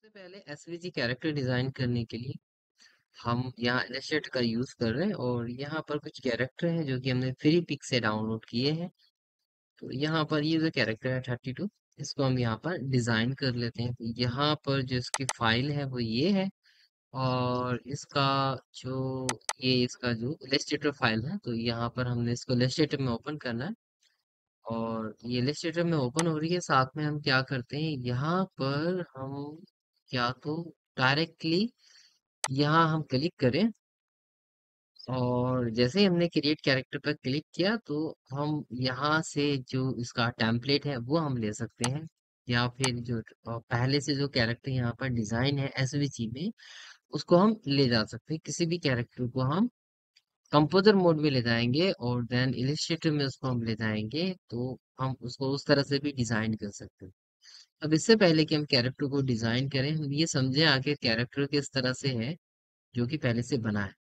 सबसे पहले SVG character design करने के लिए हम यहाँ इलस्ट्रेटर का यूज कर रहे हैं और यहाँ पर कुछ कैरेक्टर हैं जो कि हमने फ्री पिक से डाउनलोड किए हैं। तो यहाँ पर ये जो कैरेक्टर है 32, इसको हम यहाँ पर डिजाइन कर लेते हैं। तो यहाँ पर जो इसकी फाइल है वो ये है। और इसका जो ये इसका जो इलस्ट्रेटर फाइल है, तो यहाँ पर हमने इसको इलस्ट्रेटर में ओपन करना है। और ये इलस्ट्रेटर में ओपन हो रही है, साथ में हम क्या करते हैं, यहाँ पर हम या तो डायरेक्टली यहाँ हम क्लिक करें और जैसे ही हमने क्रिएट कैरेक्टर पर क्लिक किया तो हम यहाँ से जो इसका टेम्पलेट है वो हम ले सकते हैं। या फिर जो पहले से जो कैरेक्टर यहाँ पर डिजाइन है एसवीजी में, उसको हम ले जा सकते हैं। किसी भी कैरेक्टर को हम कंपोजर मोड में ले जाएंगे और देन इलिस्ट्रेटर में उसको हम ले जाएंगे, तो हम उसको उस तरह से भी डिजाइन कर सकते हैं। अब इससे पहले कि हम कैरेक्टर को डिजाइन करें, हम ये समझें आखिर कैरेक्टर किस तरह से है जो कि पहले से बना है।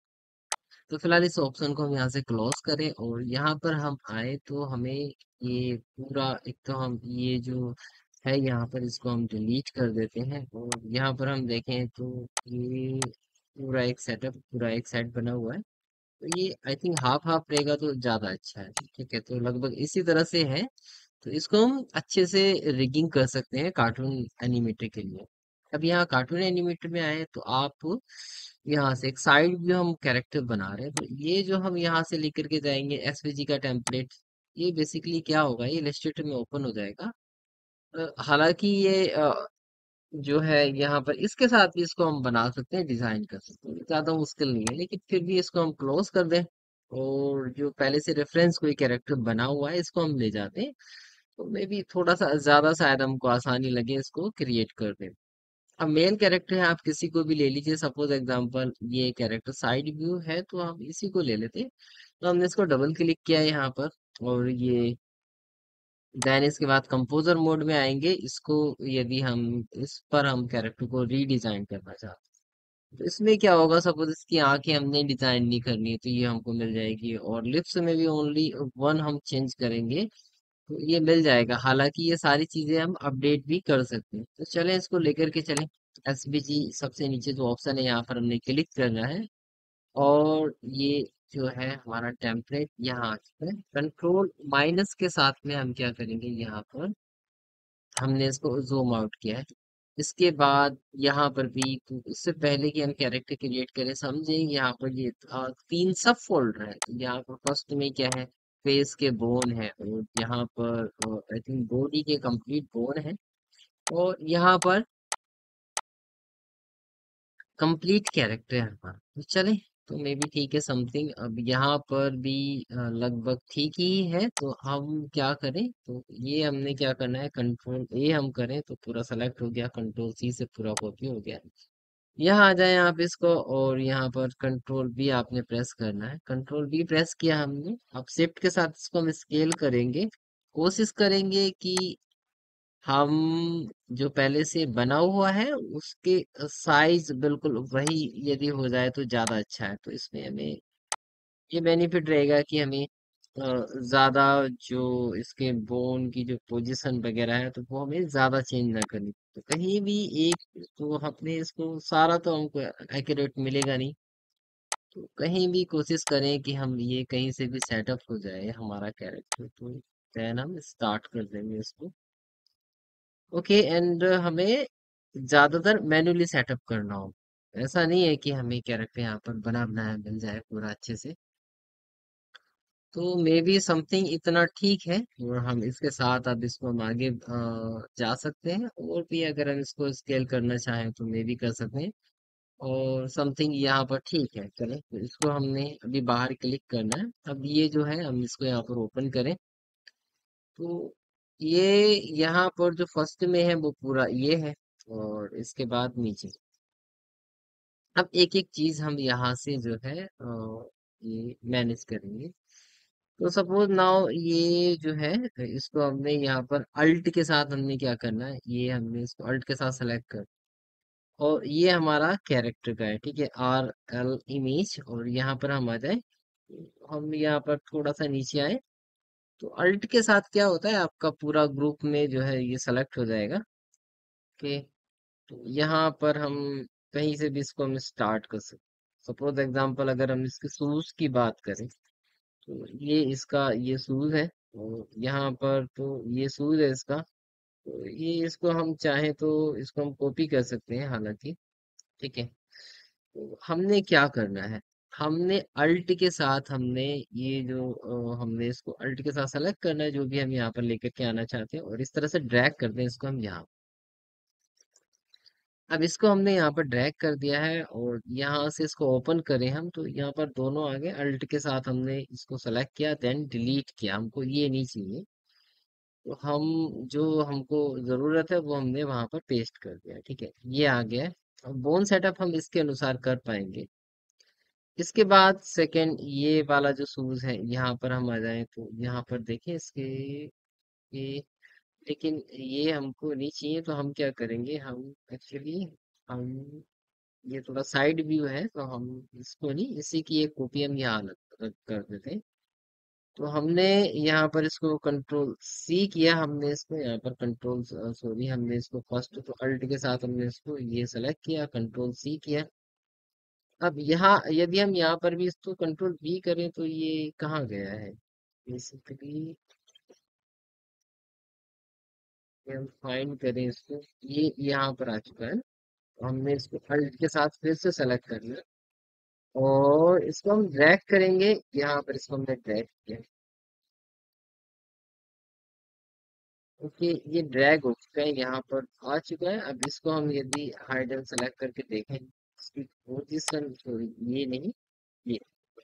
तो फिलहाल इस ऑप्शन को हम यहाँ से क्लोज करें और यहाँ पर हम आए तो हमें ये पूरा, एक तो हम ये जो है यहाँ पर इसको हम डिलीट कर देते हैं। और यहाँ पर हम देखें तो ये पूरा एक सेटअप, पूरा एक सेट बना हुआ है। तो ये आई थिंक हाफ हाफ रहेगा तो ज्यादा अच्छा है। ठीक है, तो लगभग इसी तरह से है। तो इसको हम अच्छे से रिगिंग कर सकते हैं कार्टून एनिमेटर के लिए। अब यहाँ कार्टून एनिमेटर में आए तो आप यहाँ से एक साइड व्यू हम कैरेक्टर बना रहे हैं। तो ये जो हम यहाँ से लेकर के जाएंगे एसवीजी का टेम्पलेट, ये बेसिकली क्या होगा, ये इलस्ट्रेटर में ओपन हो जाएगा। हालांकि ये जो है यहाँ पर इसके साथ भी इसको हम बना सकते हैं, डिजाइन कर सकते हैं, ज्यादा मुश्किल नहीं है। लेकिन फिर भी इसको हम क्लोज कर दें और जो पहले से रेफरेंस कोई कैरेक्टर बना हुआ है इसको हम ले जाते हैं। तो मे भी थोड़ा सा ज्यादा शायद हमको आसानी लगे इसको क्रिएट कर दें। अब मेन कैरेक्टर है, आप किसी को भी ले लीजिए। सपोज एग्जांपल ये कैरेक्टर साइड व्यू है तो हम इसी को ले लेते हैं। तो हमने इसको डबल क्लिक किया है यहाँ पर और ये देन इसके बाद कंपोजर मोड में आएंगे। इसको यदि हम इस पर हम कैरेक्टर को रीडिजाइन करना चाहते हैं तो इसमें क्या होगा, सपोज इसकी आंखें हमने डिजाइन नहीं करनी है तो ये हमको मिल जाएगी। और लिप्स में भी ओनली वन हम चेंज करेंगे तो ये मिल जाएगा। हालांकि ये सारी चीजें हम अपडेट भी कर सकते हैं। तो चलें इसको लेकर के चलें। एसबीजी सबसे नीचे जो ऑप्शन है यहाँ पर हमने क्लिक करना है और ये जो है हमारा टेम्पलेट यहाँ आ चुका है। कंट्रोल माइनस के साथ में हम क्या करेंगे, यहाँ पर हमने इसको जूम आउट किया है। इसके बाद यहाँ पर भी, तो इससे पहले कि हम कैरेक्टर क्रिएट करें, समझे यहाँ पर ये तीन सब फोल्डर है। तो यहाँ पर फर्स्ट में क्या है, फेस के बोन है और यहाँ पर आई थिंक बॉडी के कंप्लीट बोन है। और यहाँ पर कंप्लीट कैरेक्टर है हमारा। तो चले, तो मे बी ठीक है समथिंग। अब यहाँ पर भी लगभग ठीक ही है। तो हम क्या करें, तो ये हमने क्या करना है, कंट्रोल ए हम करें तो पूरा सेलेक्ट हो गया, कंट्रोल सी से पूरा कॉपी हो गया। यहाँ आ जाए आप इसको और यहाँ पर कंट्रोल बी आपने प्रेस करना है। कंट्रोल बी प्रेस किया हमने। अब शिफ्ट के साथ इसको हम स्केल करेंगे, कोशिश करेंगे कि हम जो पहले से बना हुआ है उसके साइज बिल्कुल वही यदि हो जाए तो ज्यादा अच्छा है। तो इसमें हमें ये बेनिफिट रहेगा कि हमें ज्यादा जो इसके बोन की जो पोजीशन वगैरह है तो वो हमें ज्यादा चेंज ना करनी। तो कहीं भी एक, तो हमने इसको सारा तो हमको एक्यूरेट मिलेगा नहीं। तो कहीं भी कोशिश करें कि हम ये कहीं से भी सेटअप हो जाए हमारा कैरेक्टर, तो देन हम स्टार्ट कर देंगे इसको। ओके, एंड हमें ज्यादातर मैन्युअली सेटअप करना हो। ऐसा नहीं है कि हमें कैरेक्टर यहाँ पर बना बनाया मिल जाए पूरा अच्छे से। तो मे बी समथिंग इतना ठीक है और हम इसके साथ अब इसको हम आगे जा सकते हैं। और भी अगर हम इसको स्केल करना चाहें तो मे बी कर सकते हैं। और समथिंग यहाँ पर ठीक है, चले तो इसको हमने अभी बाहर क्लिक करना है। अब ये जो है हम इसको यहाँ पर ओपन करें तो ये यहाँ पर जो फर्स्ट में है वो पूरा ये है। और इसके बाद नीचे अब एक एक चीज हम यहाँ से जो है ये मैनेज करेंगे। तो सपोज नाउ ये जो है, इसको हमने यहाँ पर अल्ट के साथ हमने क्या करना है, ये हमने इसको अल्ट के साथ सेलेक्ट कर और ये हमारा कैरेक्टर का है। ठीक है, आर एल इमेज, और यहाँ पर हम आ जाए, हम यहाँ पर थोड़ा सा नीचे आए तो अल्ट के साथ क्या होता है, आपका पूरा ग्रुप में जो है ये सेलेक्ट हो जाएगा। ओके, तो यहाँ पर हम कहीं से भी इसको हम स्टार्ट कर सकते। सपोज एग्जांपल अगर हम इसके शूज की बात करें, तो ये इसका ये शूज है, और यहाँ पर तो ये शूज है इसका। तो ये इसको हम चाहें तो इसको हम कॉपी कर सकते हैं हालांकि। ठीक है, तो हमने क्या करना है, हमने अल्ट के साथ हमने ये जो हमने इसको अल्ट के साथ सेलेक्ट करना है, जो भी हम यहाँ पर लेकर के आना चाहते हैं, और इस तरह से ड्रैग करते हैं इसको हम यहाँ। अब इसको हमने यहाँ पर ड्रैग कर दिया है, और यहाँ से इसको ओपन करें हम, तो यहाँ पर दोनों आ गए। अल्ट के साथ हमने इसको सेलेक्ट किया, देन डिलीट किया, हमको ये नहीं चाहिए। तो हम जो हमको जरूरत है वो हमने वहां पर पेस्ट कर दिया। ठीक है, ये आ गया है। अब बोन सेटअप हम इसके अनुसार कर पाएंगे। इसके बाद सेकंड ये वाला जो शूज है, यहाँ पर हम आ जाएं, तो यहाँ पर देखें इसके ये, लेकिन ये हमको नहीं चाहिए, तो हम क्या करेंगे, हम एक्चुअली हम ये थोड़ा साइड व्यू है, तो हम इसको नहीं, इसी की एक कॉपी हम यहाँ कर देते हैं। तो हमने यहाँ पर इसको कंट्रोल सी किया, हमने इसको यहाँ पर कंट्रोल सॉरी, हमने इसको फर्स्ट तो अल्ट के साथ हमने इसको ये सेलेक्ट किया, कंट्रोल सी किया। अब यहाँ यदि हम यहाँ पर भी इसको कंट्रोल वी करें, तो ये कहाँ गया है बेसिकली, हम फाइंड करें इसको, ये यहाँ पर आ चुका है। तो हमने इसको अल्ट के साथ फिर से सेलेक्ट कर लिया, और इसको हम ड्रैग करेंगे, यहाँ पर इसको हमने ड्रैग किया। ओके, ये ड्रैग हो चुका है, यहाँ पर आ चुका है। अब इसको हम यदि हाइड एंड सेलेक्ट करके देखें, इसकी पोजीशन, सॉरी ये नहीं, ये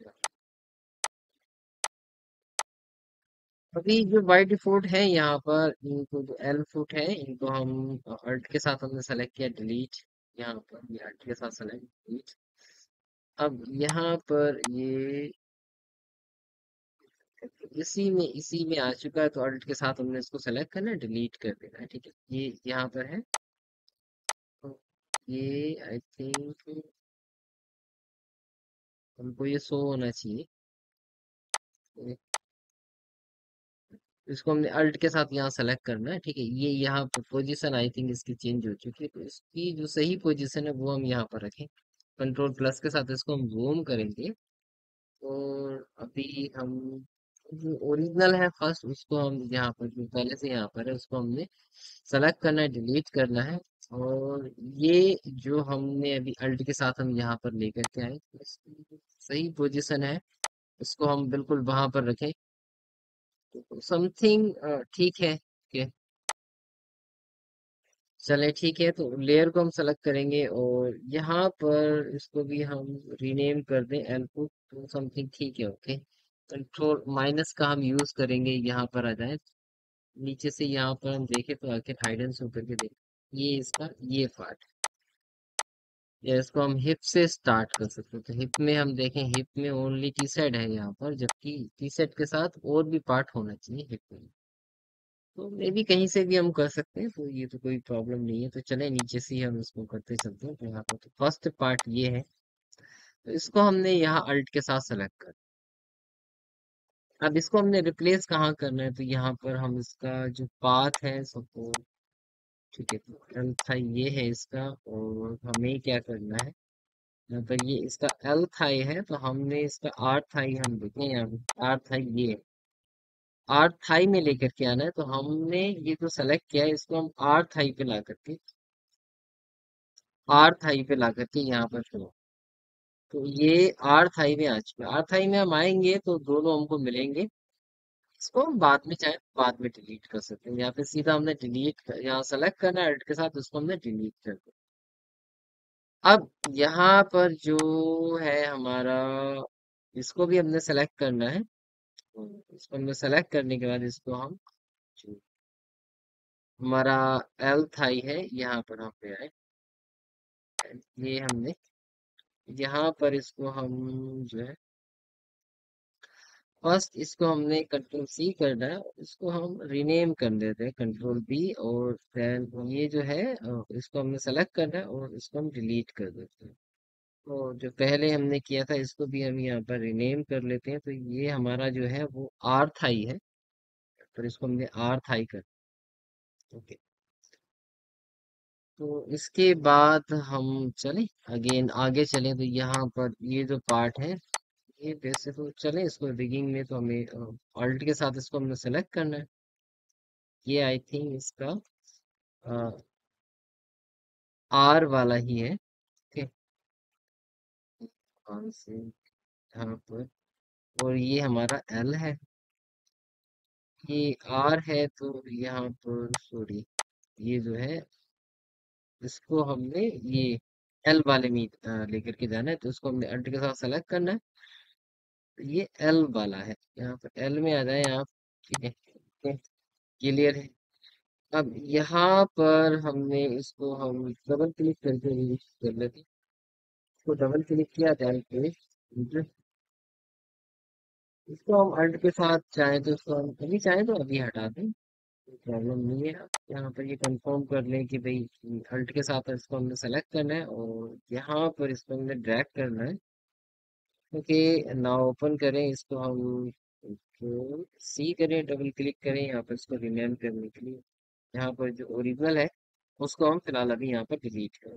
अभी जो बाई डिफॉल्ट है यहाँ पर, इनको जो एल फुट है, इनको हम अल्ट के साथ हमने सेलेक्ट किया, डिलीट। यहाँ पर ये अल्ट के साथ सेलेक्ट डिलीट। अब यहाँ पर ये इसी में आ चुका है, तो अल्ट के साथ हमने इसको सेलेक्ट करना है, डिलीट कर देना है। ठीक है, ये यहाँ पर है। तो ये आई थिंक हमको ये शो होना चाहिए। तो इसको हमने अल्ट के साथ यहाँ सेलेक्ट करना है। ठीक है, ये यहाँ पर पोजीशन आई थिंक इसकी चेंज हो चुकी है, तो इसकी जो सही पोजीशन है वो हम यहाँ पर रखें। कंट्रोल प्लस के साथ इसको हम जूम करेंगे, और अभी हम जो ओरिजिनल है फर्स्ट, उसको हम यहाँ पर जो पहले से यहाँ पर है उसको हमने सेलेक्ट करना है, डिलीट करना है। और ये जो हमने अभी अल्ट के साथ हम यहाँ पर लेकर के आए, तो इसकी जो सही पोजीशन है उसको हम बिल्कुल वहां पर रखें। तो समथिंग ठीक है। ओके, चले ठीक है, तो लेयर को हम सेलेक्ट करेंगे, और यहाँ पर इसको भी हम रीनेम कर दें एलपुट तो समथिंग ठीक है। ओके, कंट्रोल माइनस का हम यूज करेंगे, यहाँ पर आ जाए नीचे से, यहाँ पर हम देखें तो आखिर हाइडेंस होकर के देखें, ये इसका ये पार्ट, या इसको हम हिप से स्टार्ट कर सकते हैं। तो हिप में हम देखें, हिप में ओनली टी सेट है यहाँ पर, जबकि टी सेट के साथ और भी पार्ट होना चाहिए हिप में। तो मे भी कहीं से भी हम कर सकते हैं, तो ये तो कोई प्रॉब्लम नहीं है। तो चले नीचे से ही हम इसको करते चलते हैं। तो यहाँ पर तो फर्स्ट पार्ट ये है, तो इसको हमने यहाँ अल्ट के साथ सेलेक्ट कर। अब इसको हमने रिप्लेस कहाँ करना है, तो यहाँ पर हम इसका जो पाथ है सपोज, ठीक है, तो एल थाई ये है इसका, और हमें क्या करना है, यहाँ पर ये इसका एल थाई है, तो हमने इसका आर थाई हम देखें यहाँ पे आर थाई ये है, आर थाई में लेकर के आना है। तो हमने ये जो सेलेक्ट किया है, इसको हम आर थाई पे ला करके, आर थाई पे ला करके यहाँ पर चलो, तो ये आर थाई में आ चुका है। आर थाई में हम आएंगे तो दोनों हमको मिलेंगे। इसको हम बाद में चाहे बाद में डिलीट कर सकते हैं, यहाँ पे सीधा हमने डिलीट यहाँ सेलेक्ट करना है अल्ट के साथ, उसको हमने डिलीट कर दिया। अब यहाँ पर जो है हमारा, इसको भी हमने सेलेक्ट करना है। तो इसको हमने सेलेक्ट करने के बाद इसको हम जो हमारा एल थाई है, यहाँ पर हम पे आए, ये हमने यहाँ पर इसको हम जो है फर्स्ट इसको हमने कंट्रोल सी करना है, इसको हम रीनेम कर देते हैं कंट्रोल बी, और देन ये जो है इसको हमने सेलेक्ट करना है, और इसको हम डिलीट कर देते हैं। तो जो पहले हमने किया था इसको भी हम यहाँ पर रीनेम कर लेते हैं। तो ये हमारा जो है वो आर थाई है, तो इसको हमने आर थाई कर। ओके, तो इसके बाद हम चले अगेन आगे चले, तो यहाँ पर ये जो पार्ट है, ये वैसे तो चले इसको रिगिंग में, तो हमें ऑल्ट के साथ इसको हमने सेलेक्ट करना है। ये आई थिंक इसका आर वाला ही है। ठीक है, आर से यहाँ पर, और ये हमारा एल है। ये आर है तो यहाँ पर सॉरी, ये जो है इसको हमने ये एल वाले में लेकर के जाना है, तो इसको हमने अल्ट के साथ सेलेक्ट करना है। तो ये एल वाला है, यहाँ पर एल में आ जाए आप। ठीक है, क्लियर है। अब यहाँ पर हमने इसको हम डबल क्लिक करके यूज कर लेते हैं। इसको डबल क्लिक किया जाए पे, इसको हम अल्ट के साथ चाहें तो इसको हम अभी चाहें तो अभी हटा दें, प्रॉब्लम नहीं है। आप यहाँ पर ये कंफर्म कर लें कि भाई अल्ट के साथ इसको हमने सेलेक्ट करना है, और यहाँ पर इसको हमने ड्रैग करना है। ओके, नाउ ओपन करें इसको हम, सी करें, डबल क्लिक करें यहाँ पर इसको रिनेम करने के लिए। यहाँ पर जो ओरिजिनल है उसको हम फिलहाल अभी यहाँ पर डिलीट करें।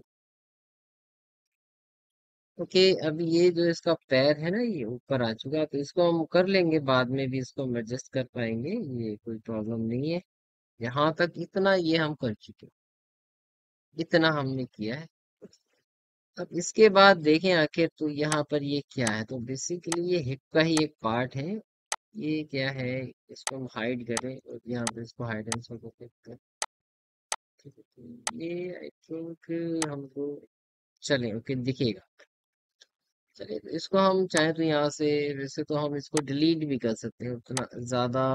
ओके, अब ये जो इसका पैर है ना, ये ऊपर आ चुका है, तो इसको हम कर लेंगे, बाद में भी इसको हम एडजस्ट कर पाएंगे, ये कोई प्रॉब्लम नहीं है। यहाँ तक इतना ये हम कर चुके, इतना हमने किया है। अब इसके बाद देखें आखिर तो यहाँ पर ये क्या है, तो बेसिकली ये हिप का ही एक पार्ट है। ये क्या है, इसको हम हाइड करें और यहाँ पे इसको हाइड एंड को क्लिक करें। ठीक है, तो ये आई थिंक हमको चले ओके दिखेगा। चलिए, तो इसको हम चाहे तो यहाँ से, वैसे तो हम इसको डिलीट भी कर सकते हैं, उतना ज्यादा।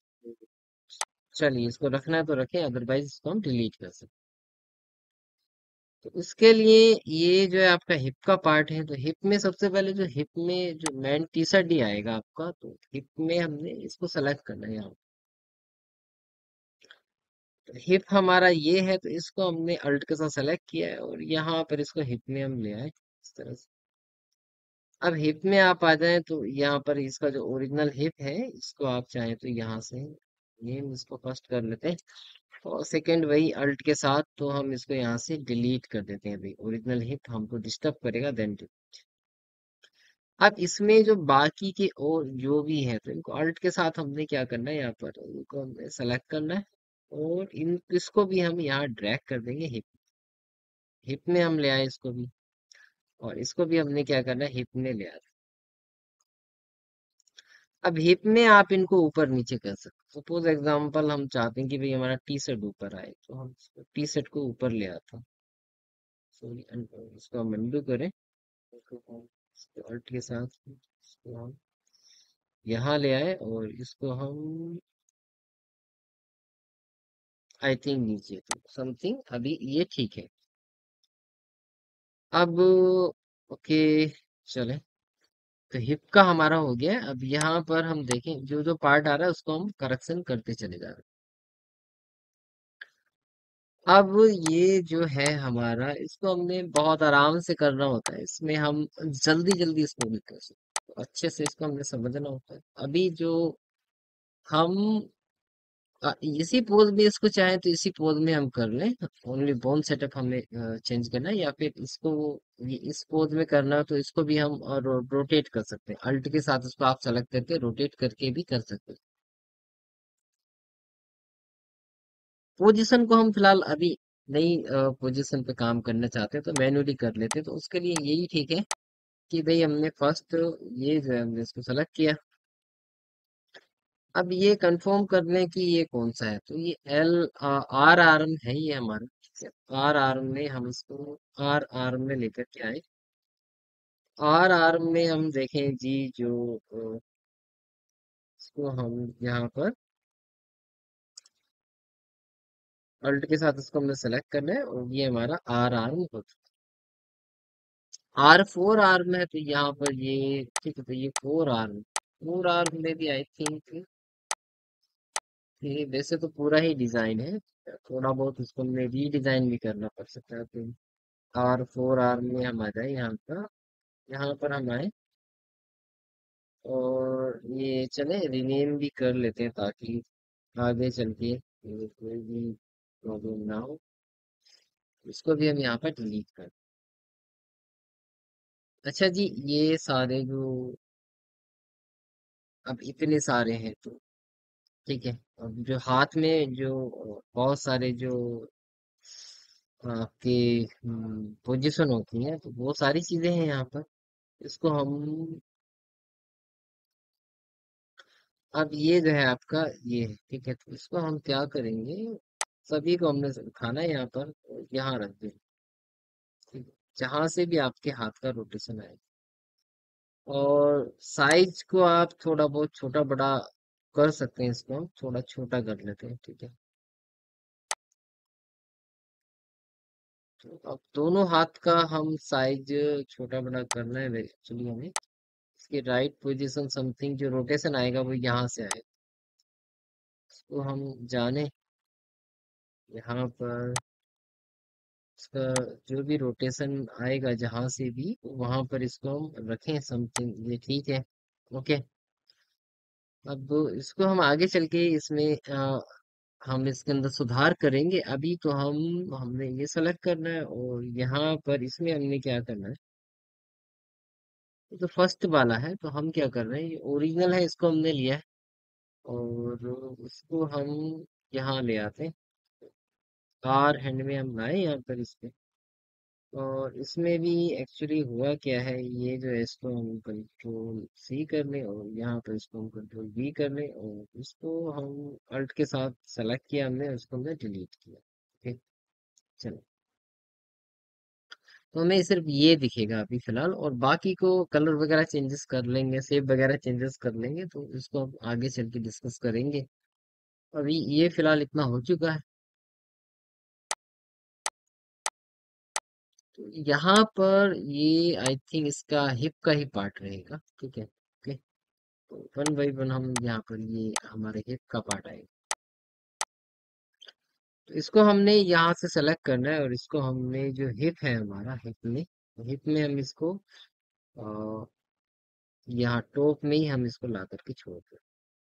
चलिए, इसको रखना है तो रखें, अदरवाइज इसको हम डिलीट कर सकते हैं। तो इसके लिए ये जो है आपका हिप का पार्ट है, तो हिप में सबसे पहले जो हिप में जो मेन टी शर्ट ही आएगा आपका, तो हिप में हमने इसको सेलेक्ट करना है यहाँ। तो हिप हमारा ये है, तो इसको हमने अल्ट के साथ सेलेक्ट किया है, और यहाँ पर इसको हिप में हम ले आए इस तरह से। अब हिप में आप आ जाएं तो यहाँ पर इसका जो ओरिजिनल हिप है, इसको आप चाहें तो यहाँ से नेम इसको फर्स्ट कर लेते हैं, और सेकंड वही अल्ट के साथ, तो हम इसको यहाँ से डिलीट कर देते हैं, भाई ओरिजिनल हिप हमको डिस्टर्ब करेगा देन। अब इसमें जो बाकी के और जो भी है, तो इनको अल्ट के साथ हमने क्या करना है, यहाँ पर इनको हमने सेलेक्ट करना है, और इन इसको भी हम यहाँ ड्रैग कर देंगे हिप। हिप में हम ले आए इसको भी, और इसको भी हमने क्या करना है, हिप में ले आए। अब हिप में आप इनको ऊपर नीचे कर सकते, सपोज एग्जांपल हम चाहते हैं कि भाई हमारा टी शर्ट ऊपर आए, तो हम टी शर्ट को ऊपर ले आता। सॉरी, इसको हम अनडू करें, इसको हम अल्ट के साथ इसको हम यहाँ ले आए, और इसको हम आई थिंक नीचे, तो समथिंग अभी ये ठीक है। अब ओके, चले, तो हिप का हमारा हो गया है। अब यहाँ पर हम देखें जो जो पार्ट आ रहा है उसको हम करेक्शन करते चले जा रहे हैं। अब ये जो है हमारा, इसको हमने बहुत आराम से करना होता है, इसमें हम जल्दी जल्दी इसको नहीं कर सकते, तो अच्छे से इसको हमने समझना होता है। अभी जो हम इसी पोज में इसको चाहे तो इसी पोज में हम कर लें, ओनली बोन सेटअप हमें चेंज करना है, या फिर इसको ये इस पोज में करना है तो इसको भी हम रोटेट कर सकते हैं, अल्ट के साथ इसको आप सेलेक्ट करके रोटेट करके भी कर सकते हैं। पोजीशन को हम फिलहाल अभी नई पोजीशन पे काम करना चाहते हैं, तो मैन्युअली कर लेते हैं, तो उसके लिए यही ठीक है कि भाई हमने फर्स्ट ये जो है हमने इसको सेलेक्ट किया। अब ये कंफर्म कर लें कि ये कौन सा है, तो ये एल आर आर्म है ये हमारा। आर आर्म में हम इसको आर आर्म में लेकर के आए। आर आर्म में हम देखें जी, जो इसको हम यहाँ पर अल्ट के साथ इसको हमने सेलेक्ट करना है, और ये हमारा आर आर्म हो चुका है। आर फोर आर्म है, तो यहाँ पर ये ठीक है, तो ये फोर आर्म, फोर आर्म में भी आई थिंक ये वैसे तो पूरा ही डिजाइन है, थोड़ा बहुत उसको हमने रीडिजाइन भी करना पड़ सकता है, तो आर फोर आर में हम आ जाए यहाँ पर, यहाँ पर हम आए, और ये चले रिनेम भी कर लेते हैं, ताकि आगे चल के कोई भी प्रॉब्लम ना हो। इसको भी हम यहाँ पर डिलीट कर। अच्छा जी, ये सारे जो अब इतने सारे हैं तो ठीक है। अब जो हाथ में जो बहुत सारे जो आपके पोजीशन होती है तो वो सारी चीजें हैं यहाँ पर। इसको हम अब ये जो है आपका ये है ठीक है, तो इसको हम क्या करेंगे, सभी को हमने खाना है यहाँ पर यहाँ रख दें। ठीक है, जहां से भी आपके हाथ का रोटेशन आए, और साइज को आप थोड़ा बहुत छोटा बड़ा कर सकते हैं, इसको हम थोड़ा छोटा कर लेते हैं ठीक है। तो अब दोनों हाथ का हम साइज छोटा बड़ा करना है एक्चुअली हमें। इसकी राइट पोजीशन समथिंग जो रोटेशन आएगा वो यहाँ से आए, इसको हम जाने यहाँ पर इसका जो भी रोटेशन आएगा जहां से भी वहां पर इसको हम रखें समथिंग, ये ठीक है। ओके। अब इसको हम आगे चल के इसमें हम इसके अंदर सुधार करेंगे। अभी तो हमने ये सेलेक्ट करना है, और यहाँ पर इसमें हमने क्या करना है, ये तो फर्स्ट वाला है तो हम क्या कर रहे हैं, ये ओरिजिनल है इसको हमने लिया है, और उसको हम यहाँ ले आते हैं। कार हैंड में हम लाए यहाँ पर इसके, और इसमें भी एक्चुअली हुआ क्या है, ये जो है इसको हम कंट्रोल सी कर लें, और यहाँ पर इसको हम कंट्रोल वी कर लें, और इसको हम अल्ट के साथ सेलेक्ट किया हमने, उसको हमने डिलीट किया। ओके। चलो, तो हमें सिर्फ ये दिखेगा अभी फिलहाल, और बाकी को कलर वगैरह चेंजेस कर लेंगे, शेप वगैरह चेंजेस कर लेंगे, तो इसको हम आगे चल के डिस्कस करेंगे। अभी ये फिलहाल इतना हो चुका है। तो यहाँ पर ये आई थिंक इसका हिप का ही पार्ट रहेगा ठीक है। ओके। तो वन बाई वन हम यहाँ पर ये हमारे हिप का पार्ट आएगा, तो इसको हमने यहाँ से सेलेक्ट करना है, और इसको हमने जो हिप है हमारा हिप में हम इसको अ, यहाँ टॉप में ही हम इसको ला करके छोड़ दें।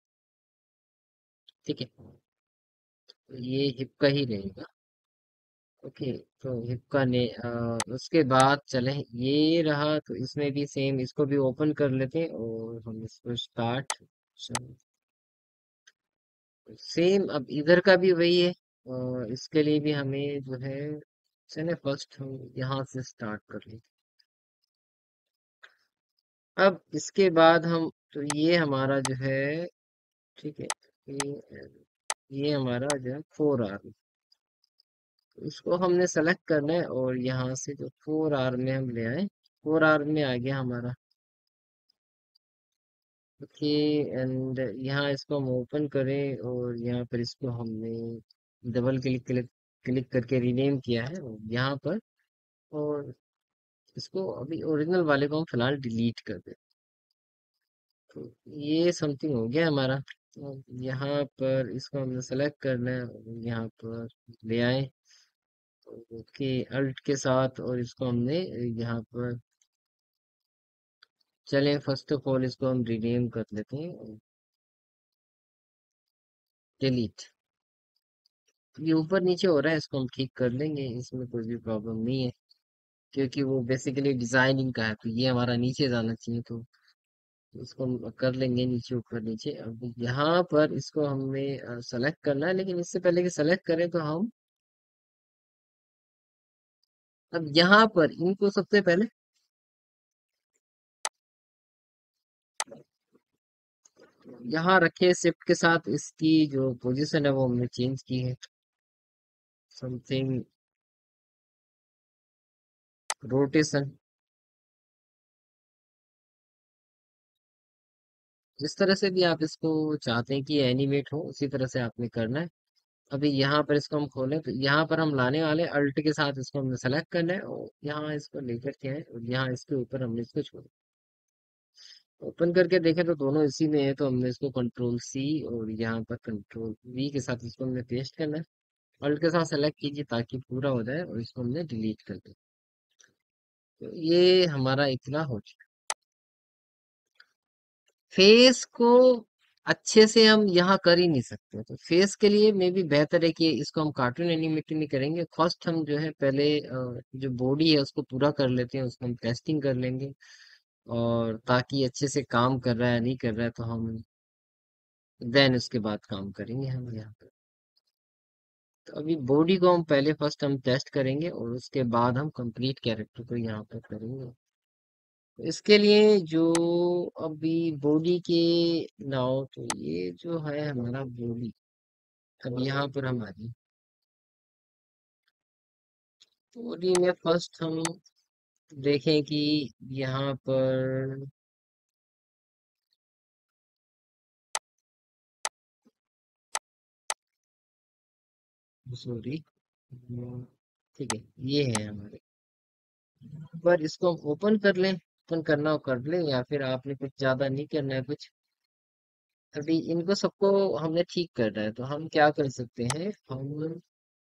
ठीक है, तो ये हिप का ही रहेगा। ओके। तो हिप का उसके बाद चले, ये रहा, तो इसमें भी सेम इसको भी ओपन कर लेते हैं, और हम इसको स्टार्ट, सेम अब इधर का भी वही है, और इसके लिए भी हमें जो है, चले फर्स्ट हम यहाँ से स्टार्ट कर लेते हैं। अब इसके बाद हम, तो ये हमारा जो है ठीक है, ये हमारा जो है 4 आर्म, इसको हमने सेलेक्ट करना है, और यहाँ से जो 4 आर्म में हम ले आए, 4 आर्म में आ गया हमारा। ओके। एंड यहाँ इसको हम ओपन करें, और यहाँ पर इसको हमने डबल क्लिक क्लिक क्लिक करके रीनेम किया है यहाँ पर, और इसको अभी ओरिजिनल वाले को हम फिलहाल डिलीट कर दें। तो ये समथिंग हो गया हमारा। तो यहाँ पर इसको हमने सेलेक्ट करना है, और यहाँ पर ले आए, ओके, अल्ट के साथ, और इसको हमने यहाँ पर, चलें फर्स्ट ऑफ ऑल इसको हम रीनेम कर लेते हैं, डिलीट। ये ऊपर नीचे हो रहा है, इसको हम ठीक कर लेंगे, इसमें कोई भी प्रॉब्लम नहीं है, क्योंकि वो बेसिकली डिजाइनिंग का है, तो ये हमारा नीचे जाना चाहिए, तो इसको हम कर लेंगे नीचे ऊपर नीचे। अब यहाँ पर इसको हमने सेलेक्ट करना है, लेकिन इससे पहले कि सेलेक्ट करें तो हम अब यहाँ पर इनको सबसे पहले यहाँ रखे, शिफ्ट के साथ इसकी जो पोजीशन है वो हमने चेंज की है, समथिंग रोटेशन, जिस तरह से भी आप इसको चाहते हैं कि एनिमेट हो उसी तरह से आपने करना है। अभी यहाँ पर इसको हम खोलें, तो यहाँ पर हम लाने वाले अल्ट के साथ इसको हमने सेलेक्ट करना है, और यहाँ इसको लेकर के आए, और यहाँ इसके ऊपर हमने इसको छोड़ा। ओपन करके देखें तो दोनों इसी में है, तो हमने इसको कंट्रोल सी और यहाँ पर कंट्रोल वी के साथ इसको हमने पेस्ट करना है। अल्ट के साथ सेलेक्ट कीजिए ताकि पूरा हो जाए, और इसको हमने डिलीट कर दिया। तो ये हमारा इतना हो चुका। फेस को अच्छे से हम यहाँ कर ही नहीं सकते। तो फेस के लिए मे भी बेहतर है कि इसको हम कार्टून एनिमेटेड नहीं करेंगे। फर्स्ट हम जो है पहले जो बॉडी है उसको पूरा कर लेते हैं, उसको हम टेस्टिंग कर लेंगे। और ताकि अच्छे से काम कर रहा है नहीं कर रहा है तो हम देन उसके बाद काम करेंगे हम यहाँ पे। तो अभी बॉडी को हम पहले फर्स्ट हम टेस्ट करेंगे और उसके बाद हम कंप्लीट कैरेक्टर को यहाँ पर करेंगे। तो इसके लिए जो अभी बॉडी के नाउ, तो ये जो है हमारा बॉडी। अब यहाँ पर हम आ जाए बॉडी में फर्स्ट हम देखें कि यहाँ पर, सॉरी, ठीक है, ये है हमारे। पर इसको हम ओपन कर लें, ओपन करना हो कर लें, या फिर आपने कुछ ज्यादा नहीं करना है कुछ। अभी इनको सबको हमने ठीक करना है, तो हम क्या कर सकते हैं, हम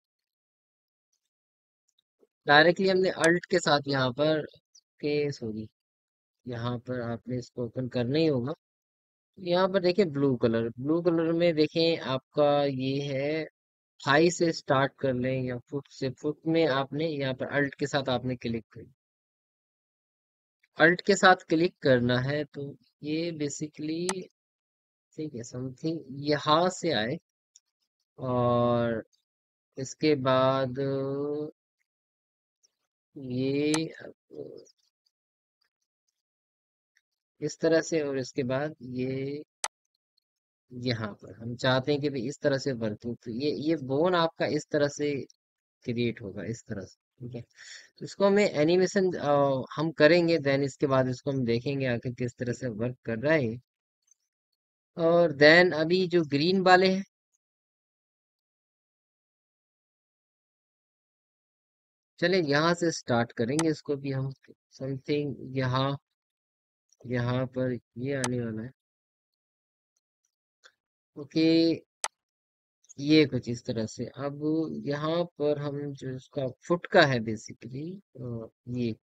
डायरेक्टली हमने अल्ट के साथ यहाँ पर के, सॉरी, यहाँ पर आपने इसको ओपन करना ही होगा। यहाँ पर देखें ब्लू कलर, ब्लू कलर में देखें आपका ये है, थाई से स्टार्ट कर लें या फुट से। फुट में आपने यहाँ पर अल्ट के साथ आपने क्लिक कर, अल्ट के साथ क्लिक करना है। तो ये बेसिकली, ठीक है, समथिंग यहाँ से आए। और इसके बाद ये इस तरह से, और इसके बाद ये यहाँ पर हम चाहते हैं कि भाई इस तरह से वर्किंग, तो ये बोन आपका इस तरह से क्रिएट होगा, इस तरह से। ठीक है, तो इसको हमें एनिमेशन हम करेंगे, देन इसके बाद इसको हम देखेंगे आखिर किस तरह से वर्क कर रहा है। और देन अभी जो ग्रीन वाले हैं, चले यहाँ से स्टार्ट करेंगे इसको भी हम। समथिंग यहाँ, यहाँ पर ये आने वाला है। ओके, ये कुछ इस तरह से। अब यहाँ पर हम जो इसका फुट का है बेसिकली, ये,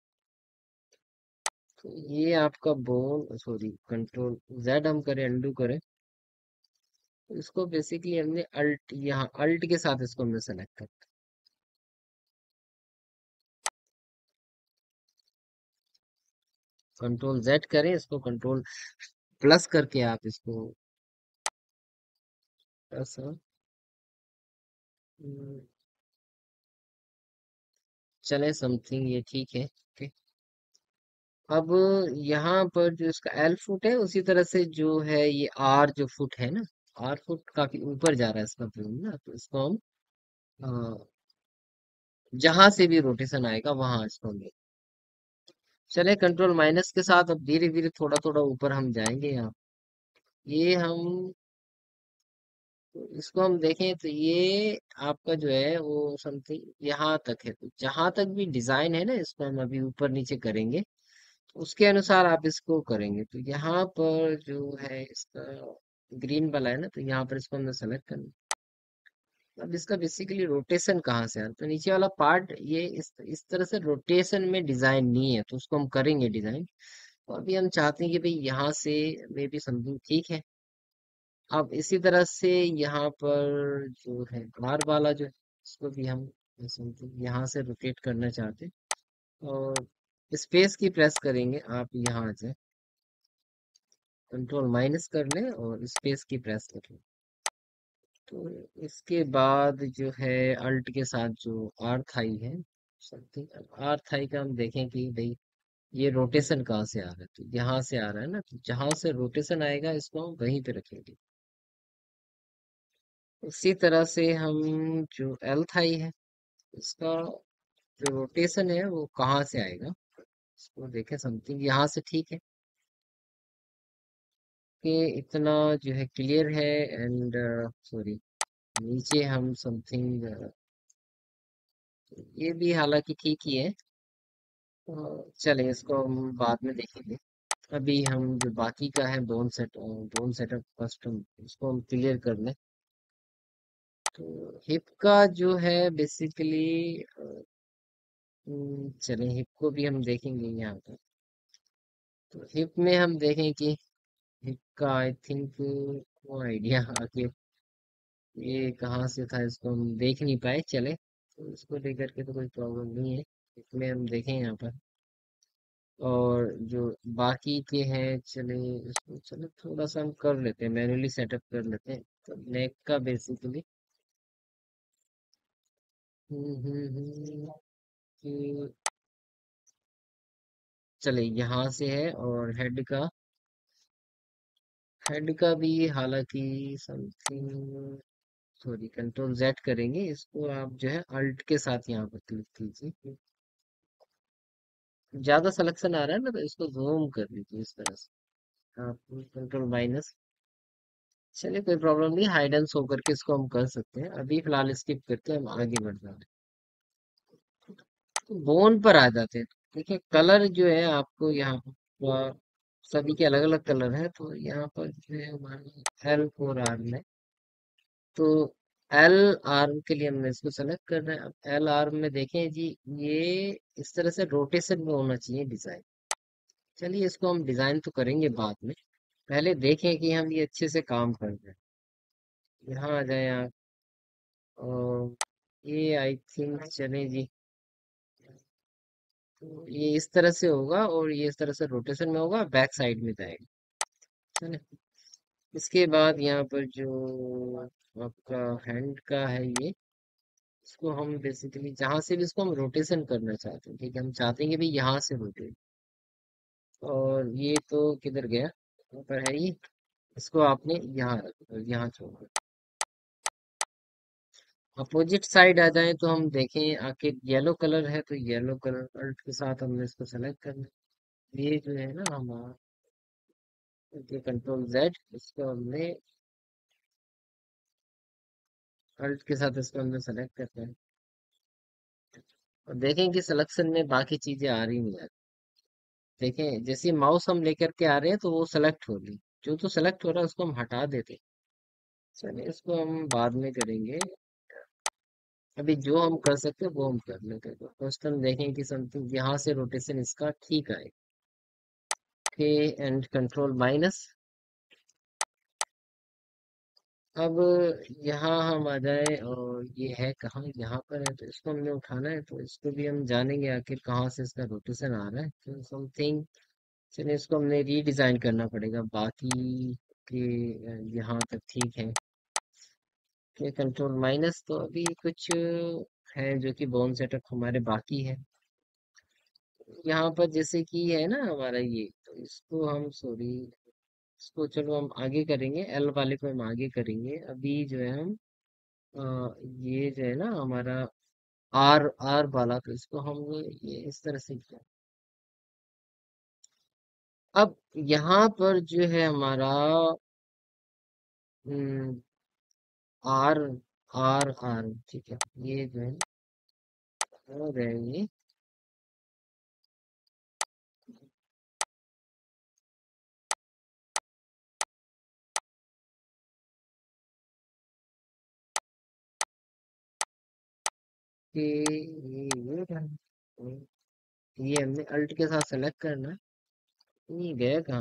तो ये आपका बोन, सॉरी, कंट्रोल जेड हम करें, अंडू करें, तो इसको बेसिकली हमने अल्ट, यहाँ अल्ट के साथ इसको हमने सेलेक्ट कर, कंट्रोल जेड करें, इसको कंट्रोल प्लस करके आप इसको ऐसा, हम्म, चले, समथिंग ये ठीक है। ओके, अब यहाँ पर जो इसका एल फुट है, उसी तरह से जो है ये आर जो फुट है ना, आर फुट काफी ऊपर जा रहा है इसका प्लेन ना, तो इसको हम जहां से भी रोटेशन आएगा वहां इसको हम, चले कंट्रोल माइनस के साथ अब धीरे धीरे थोड़ा थोड़ा ऊपर हम जाएंगे यहाँ। ये हम, इसको हम देखें तो ये आपका जो है वो समथिंग यहाँ तक है। तो जहां तक भी डिजाइन है ना, इसको हम अभी ऊपर नीचे करेंगे, तो उसके अनुसार आप इसको करेंगे। तो यहाँ पर जो है इसका ग्रीन वाला है ना, तो यहाँ पर इसको हमने सेलेक्ट करना। अब इसका बेसिकली रोटेशन कहाँ से है, तो नीचे वाला पार्ट ये इस तरह से रोटेशन में डिजाइन नहीं है, तो उसको हम करेंगे डिजाइन। तो अभी हम चाहते हैं कि भाई यहाँ से मे भी समथिंग ठीक है। अब इसी तरह से यहाँ पर जो है बार वाला जो है, इसको भी हम समथिंग यहाँ से रोटेट करना चाहते हैं। और स्पेस की प्रेस करेंगे, आप यहाँ आ जाए, कंट्रोल माइनस कर लें और स्पेस की प्रेस कर लें। तो इसके बाद जो है अल्ट के साथ जो आर थाई है, समथिंग आर थाई का हम देखें कि भाई ये रोटेशन कहाँ से आ रहा है, तो यहाँ से आ रहा है ना, तो जहां से रोटेशन आएगा इसको हम वहीं पे रखेंगे। उसी तरह से हम जो एल थाई है, इसका जो रोटेशन है वो कहाँ से आएगा, इसको देखें, समथिंग यहाँ से ठीक है कि इतना जो है क्लियर है। एंड सॉरी, नीचे हम समथिंग, ये भी हालांकि ठीक ही है। चलें, इसको हम बाद में देखेंगे। अभी हम जो बाकी का है बोन सेटअप फर्स्ट हम इसको हम क्लियर कर लें। तो हिप का जो है बेसिकली, चलें हिप को भी हम देखेंगे यहाँ पर। तो हिप में हम देखें कि हिप का आई थिंक वो आइडिया आके ये कहाँ से था, इसको हम देख नहीं पाए, चले तो इसको लेकर के तो कोई प्रॉब्लम नहीं है, इसमें हम देखें यहाँ पर। और जो बाकी के हैं, चले इसको चले थोड़ा सा हम कर लेते हैं, मैन्युअली सेटअप कर लेते हैं। तो नेक का बेसिकली कि चले यहाँ से है, और हेड का भी हालांकि समथिंग, सॉरी कंट्रोल जेड करेंगे इसको, आप जो है अल्ट के साथ यहाँ पर क्लिक कीजिए। ज्यादा सिलेक्शन आ रहा है ना, तो इसको जूम कर लीजिए इस तरह से, आप कंट्रोल माइनस। चलिए कोई प्रॉब्लम नहीं, हाइड एंड सो करके इसको हम कर सकते हैं, अभी फिलहाल स्किप करके हम आगे बढ़ जाते हैं, बोन पर आ जाते हैं। देखिए कलर जो है आपको यहाँ पर सभी के अलग अलग कलर है, तो यहाँ पर जो है हमारा L4 आर्म है, तो एल आर्म के लिए हमने इसको सेलेक्ट करना है। अब एल आर्म में देखें जी, ये इस तरह से रोटेशन में होना चाहिए डिजाइन। चलिए इसको हम डिजाइन तो करेंगे बाद में, पहले देखें कि हम ये अच्छे से काम कर रहे हैं। यहाँ आ जाए आप, और ये आई थिंक चले जी, तो ये इस तरह से होगा, और ये इस तरह से रोटेशन में होगा, बैक साइड में जाएगा। चले इसके बाद यहाँ पर जो आपका हैंड का है, ये इसको हम बेसिकली जहां से भी इसको हम रोटेशन करना चाहते हैं, ठीक है, हम चाहते हैं कि भाई यहाँ से रोटेट, और ये तो किधर गया, यहाँ पर है ये, इसको आपने यहाँ रखो, यहाँ छोड़ो। अपोजिट साइड आ जाए तो हम देखें आखिर येलो कलर है, तो येलो कलर अल्ट के साथ हमने इसको सेलेक्ट करना है। ये जो है ना हमारा, ये कंट्रोल जेड, इसको हमने अल्ट के साथ इसको हमने सेलेक्ट करना है, और देखें कि सिलेक्शन में बाकी चीजें आ रही नहीं आ रही। देखें जैसे माउस हम लेकर के आ रहे हैं तो वो सेलेक्ट हो रही, जो तो सेलेक्ट हो रहा है उसको हम हटा देते हैं। चलिए इसको हम बाद में करेंगे, अभी जो हम कर सकते हैं वो हम कर लेते हैं। तो फर्स्ट हम देखें कि समथिंग यहाँ से रोटेशन इसका ठीक आए, ओके, एंड कंट्रोल माइनस। अब यहाँ हम आ जाए, और ये है कहाँ, यहाँ पर है, तो इसको हमने उठाना है, तो इसको भी हम जानेंगे आखिर कहाँ से इसका रोटेशन आ रहा है, तो समथिंग। चलिए इसको हमने रीडिजाइन करना पड़ेगा, बाकी के यहाँ तक ठीक है, के कंट्रोल माइनस। तो अभी कुछ है जो कि बोन सेटअप हमारे बाकी है, यहाँ पर जैसे कि है ना हमारा ये, तो इसको हम सॉरी, इसको चलो हम आगे करेंगे, एल वाले को हम आगे करेंगे, अभी जो है हम ये जो है ना हमारा आर आर वाला, तो इसको हम ये इस तरह से किया। अब यहाँ पर जो है हमारा आर आर आर, ठीक है, ये जो है हो जाएंगे कि ये हमने अल्ट के साथ सेलेक्ट करना है। ये गया कहाँ,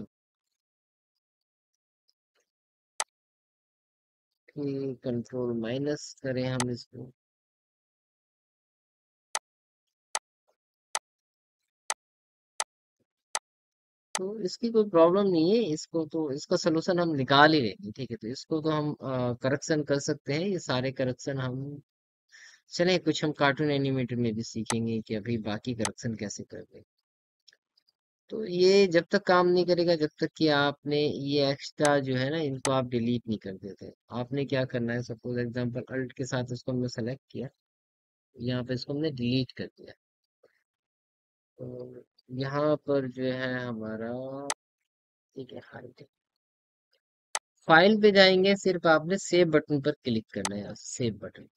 कि कंट्रोल माइनस करें हम इसको, तो इसकी कोई प्रॉब्लम नहीं है, इसको तो इसका सोल्यूशन हम निकाल ही लेंगे, ठीक है, तो इसको तो हम करेक्शन कर सकते हैं, ये सारे करेक्शन हम, चले कुछ हम कार्टून एनिमेटर में भी सीखेंगे कि अभी बाकी करेक्शन कैसे करते हैं। तो ये जब तक काम नहीं करेगा, जब तक कि आपने ये एक्स्ट्रा जो है ना इनको आप डिलीट नहीं कर देते, आपने क्या करना है, सपोज एग्जांपल अल्ट के साथ इसको हमने सेलेक्ट किया, यहाँ पे इसको हमने डिलीट कर दिया, तो यहाँ पर जो है हमारा, ठीक है, हाइड, फाइल पे जाएंगे, सिर्फ आपने सेव बटन पर क्लिक करना है, सेव बटन।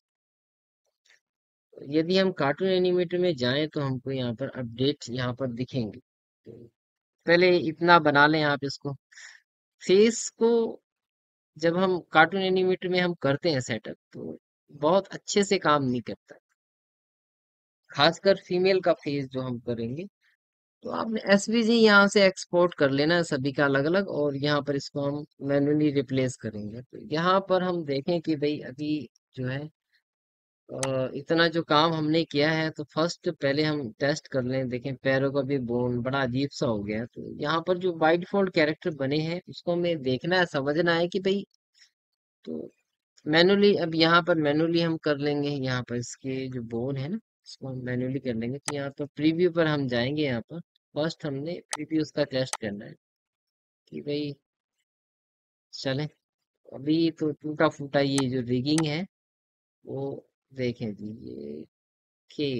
यदि हम कार्टून एनिमेटर में जाएं तो हमको यहाँ पर अपडेट यहाँ पर दिखेंगे, तो पहले इतना बना लें आप इसको, फेस को जब हम कार्टून एनिमेटर में हम करते हैं सेटअप, तो बहुत अच्छे से काम नहीं करता, खासकर फीमेल का फेस जो हम करेंगे, तो आपने एसवीजी यहाँ से एक्सपोर्ट कर लेना है सभी का अलग अलग, और यहाँ पर इसको हम मैन्युअली रिप्लेस करेंगे। तो यहाँ पर हम देखें कि भाई अभी जो है इतना जो काम हमने किया है, तो फर्स्ट पहले हम टेस्ट कर लें, देखें पैरों का भी बोन बड़ा अजीब सा हो गया है। तो यहाँ पर जो बाय डिफॉल्ट कैरेक्टर बने हैं उसको हमें देखना है, समझना है कि भाई, तो मैनुअली अब यहाँ पर मैनुअली हम कर लेंगे। यहाँ पर इसके जो बोन है ना, इसको हम मैनुअली कर लेंगे। तो यहाँ पर प्रीव्यू पर हम जाएंगे। यहाँ पर फर्स्ट हमने प्रीव्यू उसका टेस्ट करना है कि भाई चले। अभी तो टूटा फूटा ये जो रिगिंग है वो देखें जी, ये के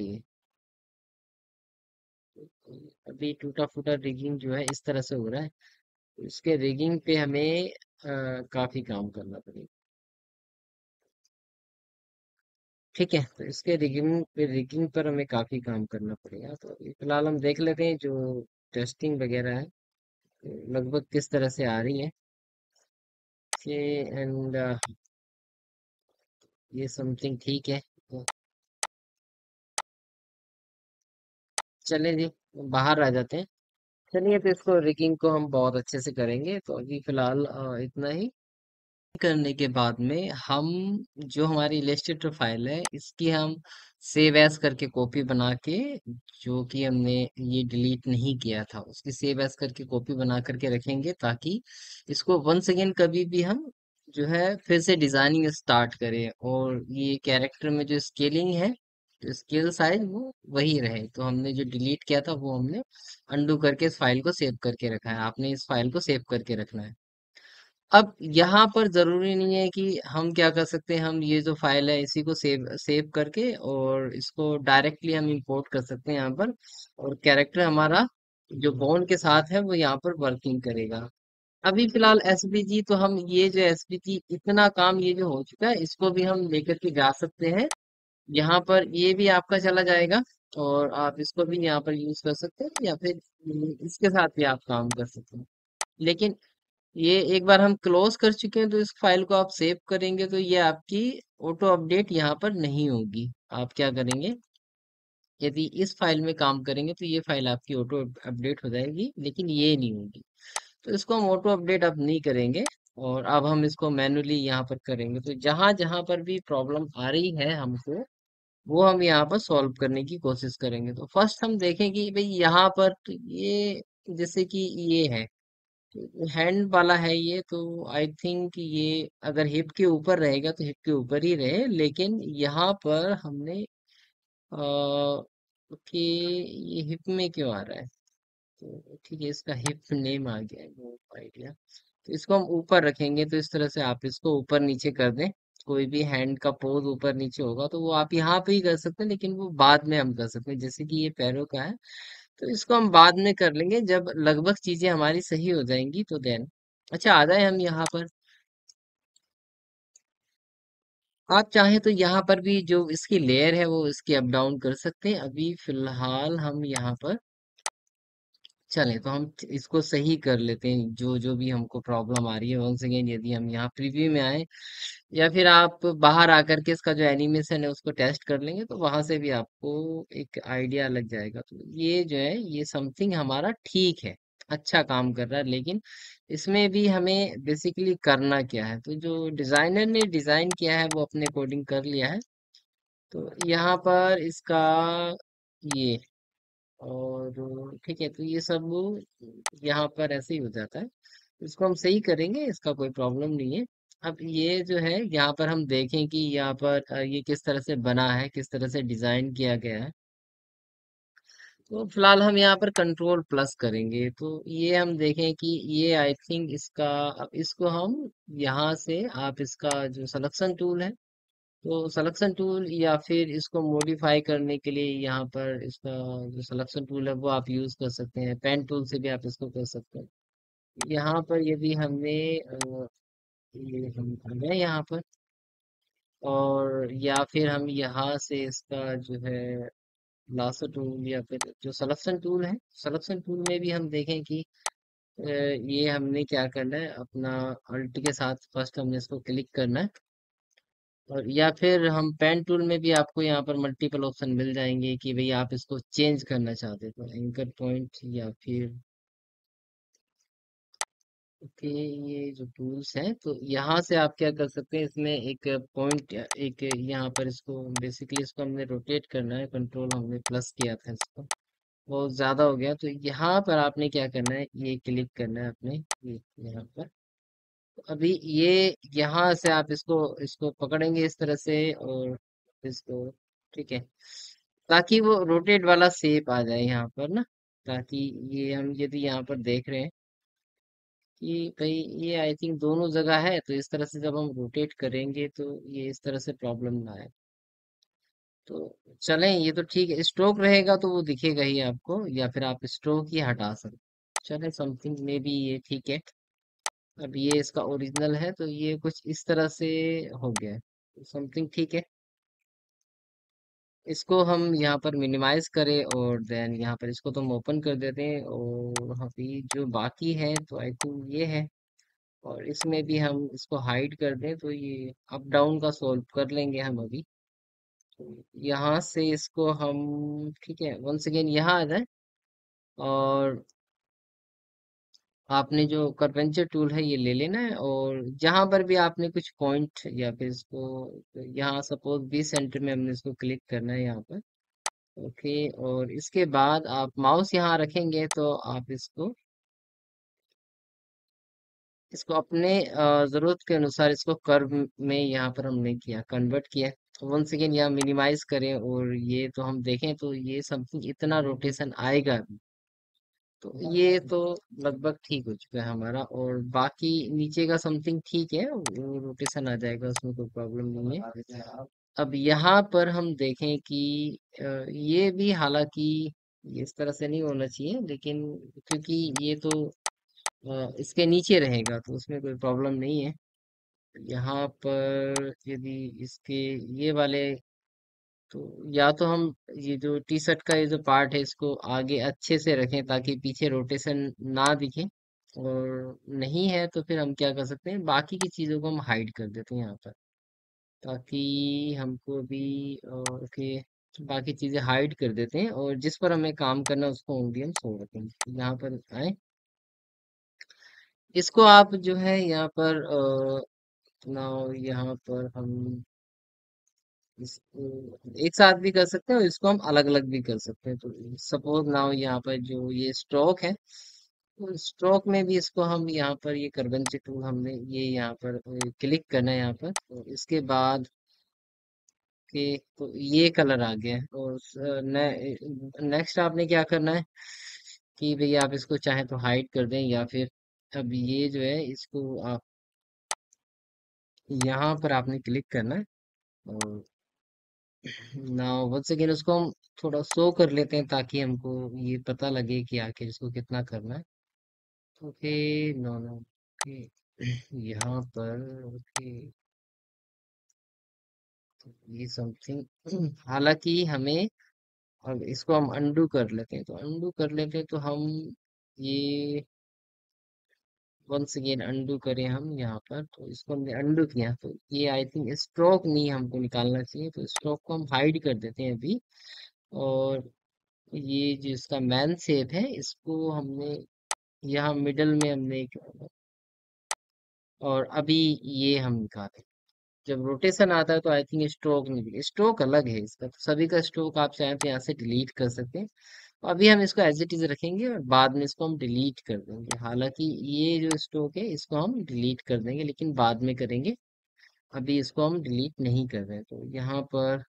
अभी टूटा फूटा रिगिंग जो है इस तरह से हो रहा है। तो इसके रिगिंग पे हमें काफी काम करना पड़ेगा। ठीक है, तो इसके रिगिंग पर हमें काफी काम करना पड़ेगा। तो अभी फिलहाल हम देख लेते हैं जो टेस्टिंग वगैरह है, तो लगभग किस तरह से आ रही है। कि एंड ये समथिंग ठीक है। तो चलें जी, बाहर आ जाते हैं। चलिए, तो इसको रिगिंग को हम बहुत अच्छे से करेंगे। तो अभी फिलहाल इतना ही करने के बाद में हम जो हमारी इलस्ट्रेटर फाइल है इसकी हम सेव एज करके कॉपी बना के, जो कि हमने ये डिलीट नहीं किया था उसकी सेव एज करके कॉपी बना करके रखेंगे, ताकि इसको वंस अगेन कभी भी हम जो है फिर से डिजाइनिंग स्टार्ट करें, और ये कैरेक्टर में जो स्केलिंग है, जो स्केल साइज वो वही रहे। तो हमने जो डिलीट किया था वो हमने अंडू करके इस फाइल को सेव करके रखा है। आपने इस फाइल को सेव करके रखना है। अब यहाँ पर जरूरी नहीं है कि हम क्या कर सकते हैं, हम ये जो फाइल है इसी को सेव सेव करके और इसको डायरेक्टली हम इंपोर्ट कर सकते हैं यहाँ पर, और कैरेक्टर हमारा जो बॉन्ड के साथ है वो यहाँ पर वर्किंग करेगा। अभी फिलहाल एसवीजी, तो हम ये जो एसवीजी इतना काम ये जो हो चुका है इसको भी हम लेकर के जा सकते हैं। यहाँ पर ये भी आपका चला जाएगा, और आप इसको भी यहाँ पर यूज कर सकते हैं, या फिर इसके साथ भी आप काम कर सकते हैं। लेकिन ये एक बार हम क्लोज कर चुके हैं, तो इस फाइल को आप सेव करेंगे तो ये आपकी ऑटो अपडेट यहाँ पर नहीं होगी। आप क्या करेंगे, यदि इस फाइल में काम करेंगे तो ये फाइल आपकी ऑटो अपडेट हो जाएगी, लेकिन ये नहीं होगी। तो इसको हम ऑटो अपडेट अब नहीं करेंगे, और अब हम इसको मैन्युअली यहाँ पर करेंगे। तो जहां जहां पर भी प्रॉब्लम आ रही है हमको, वो हम यहाँ पर सॉल्व करने की कोशिश करेंगे। तो फर्स्ट हम देखेंगे भाई यहाँ पर, तो ये जैसे कि ये है, हैंड वाला है ये, तो आई थिंक ये अगर हिप के ऊपर रहेगा तो हिप के ऊपर ही रहे। लेकिन यहाँ पर हमने कि ये हिप में क्यों आ रहा है, तो ठीक है, इसका हिप नेम आ गया है, वो आइडिया। तो इसको हम ऊपर रखेंगे, तो इस तरह से आप इसको ऊपर नीचे कर दें। कोई भी हैंड का पोज ऊपर नीचे होगा तो वो आप यहाँ पे ही कर सकते हैं, लेकिन वो बाद में हम कर सकते हैं। जैसे कि ये पैरों का है, तो इसको हम बाद में कर लेंगे जब लगभग चीजें हमारी सही हो जाएंगी, तो देन। अच्छा, आ जाए हम यहाँ पर। आप चाहें तो यहाँ पर भी जो इसकी लेयर है वो इसकी अप डाउन कर सकते हैं। अभी फिलहाल हम यहाँ पर चलें, तो हम इसको सही कर लेते हैं, जो जो भी हमको प्रॉब्लम आ रही है। वंस अगेन यदि हम यहाँ प्रीव्यू में आए, या फिर आप बाहर आकर के इसका जो एनिमेशन है उसको टेस्ट कर लेंगे, तो वहां से भी आपको एक आइडिया लग जाएगा। तो ये जो है ये समथिंग हमारा ठीक है, अच्छा काम कर रहा है। लेकिन इसमें भी हमें बेसिकली करना क्या है, तो जो डिजाइनर ने डिजाइन किया है वो अपने अकॉर्डिंग कर लिया है। तो यहाँ पर इसका ये, और ठीक है, तो ये सब यहाँ पर ऐसे ही हो जाता है। इसको हम सही करेंगे, इसका कोई प्रॉब्लम नहीं है। अब ये जो है यहाँ पर हम देखें कि यहाँ पर ये किस तरह से बना है, किस तरह से डिजाइन किया गया है। तो फिलहाल हम यहाँ पर कंट्रोल प्लस करेंगे, तो ये हम देखें कि ये आई थिंक इसका, अब इसको हम यहाँ से आप इसका जो सिलेक्शन टूल है, तो सिलेक्शन टूल या फिर इसको मॉडिफाई करने के लिए यहाँ पर इसका जो सिलेक्शन टूल है वो आप यूज कर सकते हैं। पेन टूल से भी आप इसको कर सकते हैं। यहाँ पर यदि हमने ये हम आ गए यहाँ पर, और या फिर हम यहाँ से इसका जो है लासो टूल, या फिर जो सिलेक्शन टूल है, सिलेक्शन टूल में भी हम देखें कि ये हमने क्या करना है, अपना अल्ट के साथ फर्स्ट हमने इसको क्लिक करना है। और या फिर हम पेन टूल में भी आपको यहाँ पर मल्टीपल ऑप्शन मिल जाएंगे कि भाई आप इसको चेंज करना चाहते हो तो एंकर पॉइंट या फिर ओके। ये जो टूल्स हैं तो यहाँ से आप क्या कर सकते हैं, इसमें एक पॉइंट, एक यहाँ पर इसको बेसिकली इसको हमने रोटेट करना है, कंट्रोल हमने प्लस किया था इसको, बहुत ज्यादा हो गया, तो यहाँ पर आपने क्या करना है, ये क्लिक करना है अपने ये यहाँ पर। तो अभी ये यहाँ से आप इसको इसको पकड़ेंगे इस तरह से और इसको, ठीक है, ताकि वो रोटेट वाला शेप आ जाए यहाँ पर ना, ताकि ये हम यदि यहाँ पर देख रहे हैं कि भाई ये आई थिंक दोनों जगह है, तो इस तरह से जब हम रोटेट करेंगे तो ये इस तरह से प्रॉब्लम ना आए। तो चलें, ये तो ठीक है, स्ट्रोक रहेगा तो वो दिखेगा ही आपको, या फिर आप स्ट्रोक ही हटा सकते, चले समथिंग में भी ये ठीक है। अब ये इसका ओरिजिनल है तो ये कुछ इस तरह से हो गया है, समथिंग ठीक है। इसको हम यहाँ पर मिनिमाइज करें और देन यहाँ पर इसको तो हम ओपन कर देते हैं, और अभी जो बाकी है तो आई थिंक ये है, और इसमें भी हम इसको हाइड कर दें तो ये अप डाउन का सॉल्व कर लेंगे हम अभी। तो यहाँ से इसको हम, ठीक है, वंस अगेन यहाँ आ जाए, और आपने जो कर्वेंचर टूल है ये ले लेना है, और जहां पर भी आपने कुछ पॉइंट या फिर इसको, यहाँ सपोज 20 सेंटर में हमने इसको क्लिक करना है यहाँ पर, ओके, और इसके बाद आप माउस यहाँ रखेंगे तो आप इसको इसको अपने जरूरत के अनुसार इसको कर्व में यहाँ पर हमने किया, कन्वर्ट किया। वंस अगेन यहाँ मिनिमाइज करें और ये तो हम देखें तो ये समथिंग इतना रोटेशन आएगा अभी, तो ये तो लगभग ठीक हो चुका है हमारा, और बाकी नीचे का समथिंग ठीक है, वो रोटेशन आ जाएगा, उसमें कोई प्रॉब्लम नहीं है। अब यहाँ पर हम देखें कि ये भी हालांकि ये इस तरह से नहीं होना चाहिए, लेकिन क्योंकि ये तो इसके नीचे रहेगा तो उसमें कोई प्रॉब्लम नहीं है। यहाँ पर यदि इसके ये वाले, तो या तो हम ये जो टी शर्ट का ये जो पार्ट है इसको आगे अच्छे से रखें ताकि पीछे रोटेशन ना दिखे, और नहीं है तो फिर हम क्या कर सकते हैं, बाकी की चीज़ों को हम हाइड कर देते हैं यहाँ पर, ताकि हमको भी ओके, बाकी चीज़ें हाइड कर देते हैं, और जिस पर हमें काम करना है उसको ओनली हम छोड़ देते हैं। यहाँ पर आए, इसको आप जो है यहाँ पर नाउ यहाँ पर हम इसको एक साथ भी कर सकते हैं और इसको हम अलग अलग भी कर सकते हैं। तो सपोज नाउ यहाँ पर जो ये स्ट्रोक है, तो स्ट्रोक में भी इसको हम यहाँ पर ये कर्वेचर टूल हमने ये यहाँ पर क्लिक करना है यहाँ पर, तो इसके बाद के तो ये कलर आ गया है, और नेक्स्ट आपने क्या करना है कि भाई आप इसको चाहे तो हाइड कर दें, या फिर अब ये जो है इसको आप यहाँ पर आपने क्लिक करना है, और ना वंस अगेन उसको हम थोड़ा शो कर लेते हैं ताकि हमको ये पता लगे कि आखिर इसको कितना करना है। ओके, नो नो, ओके, यहाँ पर ओके, ये समथिंग हालांकि हमें, अब इसको हम अनडू कर लेते हैं, तो अनडू कर लेते हैं तो हम ये वंस अगेन अनडू करें हम यहाँ पर, तो इसको हमने अनडू किया, तो ये आई थिंक स्ट्रोक नहीं हमको निकालना चाहिए, तो स्ट्रोक को हम हाइड कर देते हैं अभी। और ये जो इसका मैन शेप है इसको हमने यहाँ मिडल में हमने और अभी ये हम निकालें, जब रोटेशन आता है तो आई थिंक स्ट्रोक नहीं दिखे, स्ट्रोक अलग है इसका, तो सभी का स्ट्रोक आप चाहें तो यहाँ से डिलीट कर सकते हैं। अभी हम इसको एज इट इज रखेंगे और बाद में इसको हम डिलीट कर देंगे, हालांकि ये जो स्ट्रोक है इसको हम डिलीट कर देंगे लेकिन बाद में करेंगे, अभी इसको हम डिलीट नहीं कर रहे हैं। तो यहाँ पर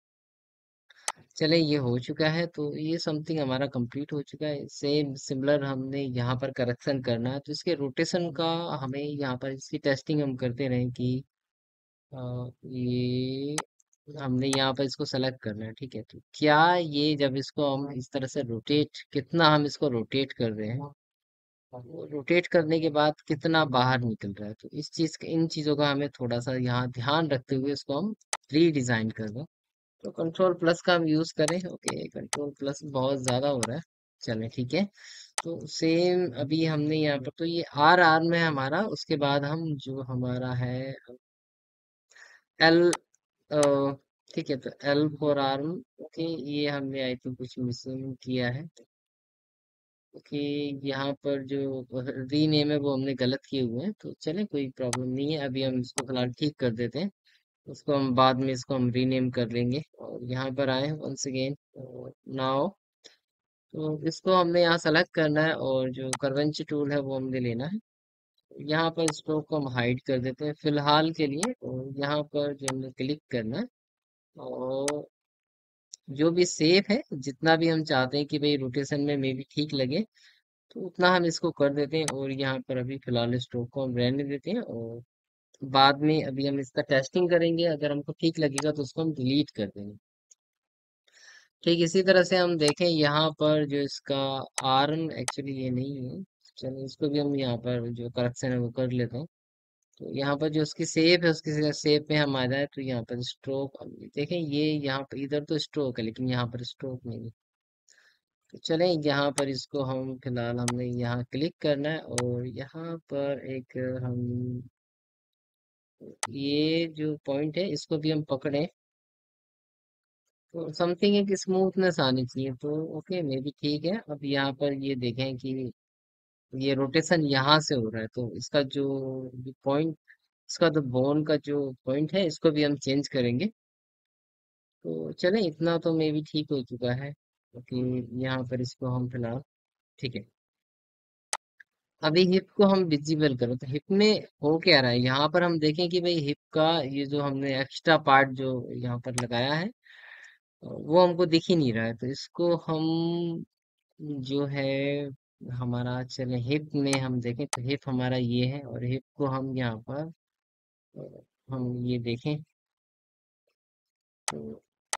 चले, ये हो चुका है, तो ये समथिंग हमारा कंप्लीट हो चुका है। सेम सिमिलर हमने यहाँ पर करेक्शन करना है, तो इसके रोटेशन का हमें यहाँ पर इसकी टेस्टिंग हम करते रहें कि ये हमने यहाँ पर इसको सेलेक्ट करना है, ठीक है, तो क्या ये जब इसको हम इस तरह से रोटेट, कितना हम इसको रोटेट कर रहे हैं, रोटेट करने के बाद कितना बाहर निकल रहा है, तो इस चीज इन चीजों का हमें थोड़ा सा यहाँ ध्यान रखते हुए इसको हम रीडिजाइन कर दें। तो कंट्रोल प्लस का हम यूज करें, ओके, कंट्रोल प्लस बहुत ज्यादा हो रहा है, चलें ठीक है। तो सेम अभी हमने यहाँ पर तो ये आर आर में है हमारा, उसके बाद हम जो हमारा है एल अ, ठीक है, तो एल फॉर आर्म। ओके, ये हमने आई थिंक कुछ मिसिंग किया है। ओके, यहाँ पर जो रीनेम है वो हमने गलत किए हुए हैं, तो चले कोई प्रॉब्लम नहीं है, अभी हम इसको फिलहाल ठीक कर देते हैं। उसको हम बाद में इसको हम रीनेम कर लेंगे। और यहाँ पर आए वंस अगेन नाउ, तो इसको हमने यहाँ सेलेक्ट करना है और जो करवेंची टूल है वो हमने लेना है। यहाँ पर स्ट्रोक को हम हाइड कर देते हैं फिलहाल के लिए, और यहाँ पर जो हमने क्लिक करना है, और जो भी सेफ है, जितना भी हम चाहते हैं कि भाई रोटेशन में मे भी ठीक लगे, तो उतना हम इसको कर देते हैं। और यहाँ पर अभी फिलहाल स्ट्रोक को हम रहने देते हैं, और बाद में अभी हम इसका टेस्टिंग करेंगे, अगर हमको ठीक लगेगा तो उसको हम डिलीट कर देंगे। ठीक इसी तरह से हम देखें यहाँ पर जो इसका आर्म, एक्चुअली ये नहीं है, चलो इसको भी हम यहाँ पर जो करेक्शन है वो कर लेते हैं। तो यहाँ पर जो उसकी सेप है, उसकी सेप में हम आ जाए तो यहाँ पर स्ट्रोक देखें, ये यहाँ पर इधर तो स्ट्रोक है लेकिन यहाँ पर स्ट्रोक नहीं है। तो चलें, यहाँ पर इसको हम फिलहाल हमने यहाँ क्लिक करना है, और यहाँ पर एक हम ये जो पॉइंट है इसको भी हम पकड़े, तो समथिंग एक स्मूथनेस आनी चाहिए, तो ओके मे भी ठीक है। अब यहाँ पर ये देखें कि ये रोटेशन यहाँ से हो रहा है, तो इसका जो पॉइंट, इसका तो बोन का जो पॉइंट है इसको भी हम चेंज करेंगे। तो चलें, इतना तो मे भी ठीक हो चुका है, क्योंकि यहाँ पर इसको हम फिलहाल ठीक है। अभी हिप को हम विजिबल करो, तो हिप में हो क्या रहा है, यहाँ पर हम देखें कि भाई हिप का ये जो हमने एक्स्ट्रा पार्ट जो यहाँ पर लगाया है, वो हमको दिख ही नहीं रहा है। तो इसको हम जो है हमारा, चले हिप में हम देखें, तो हिप हमारा ये है, और हिप को हम यहाँ पर हम ये देखें, तो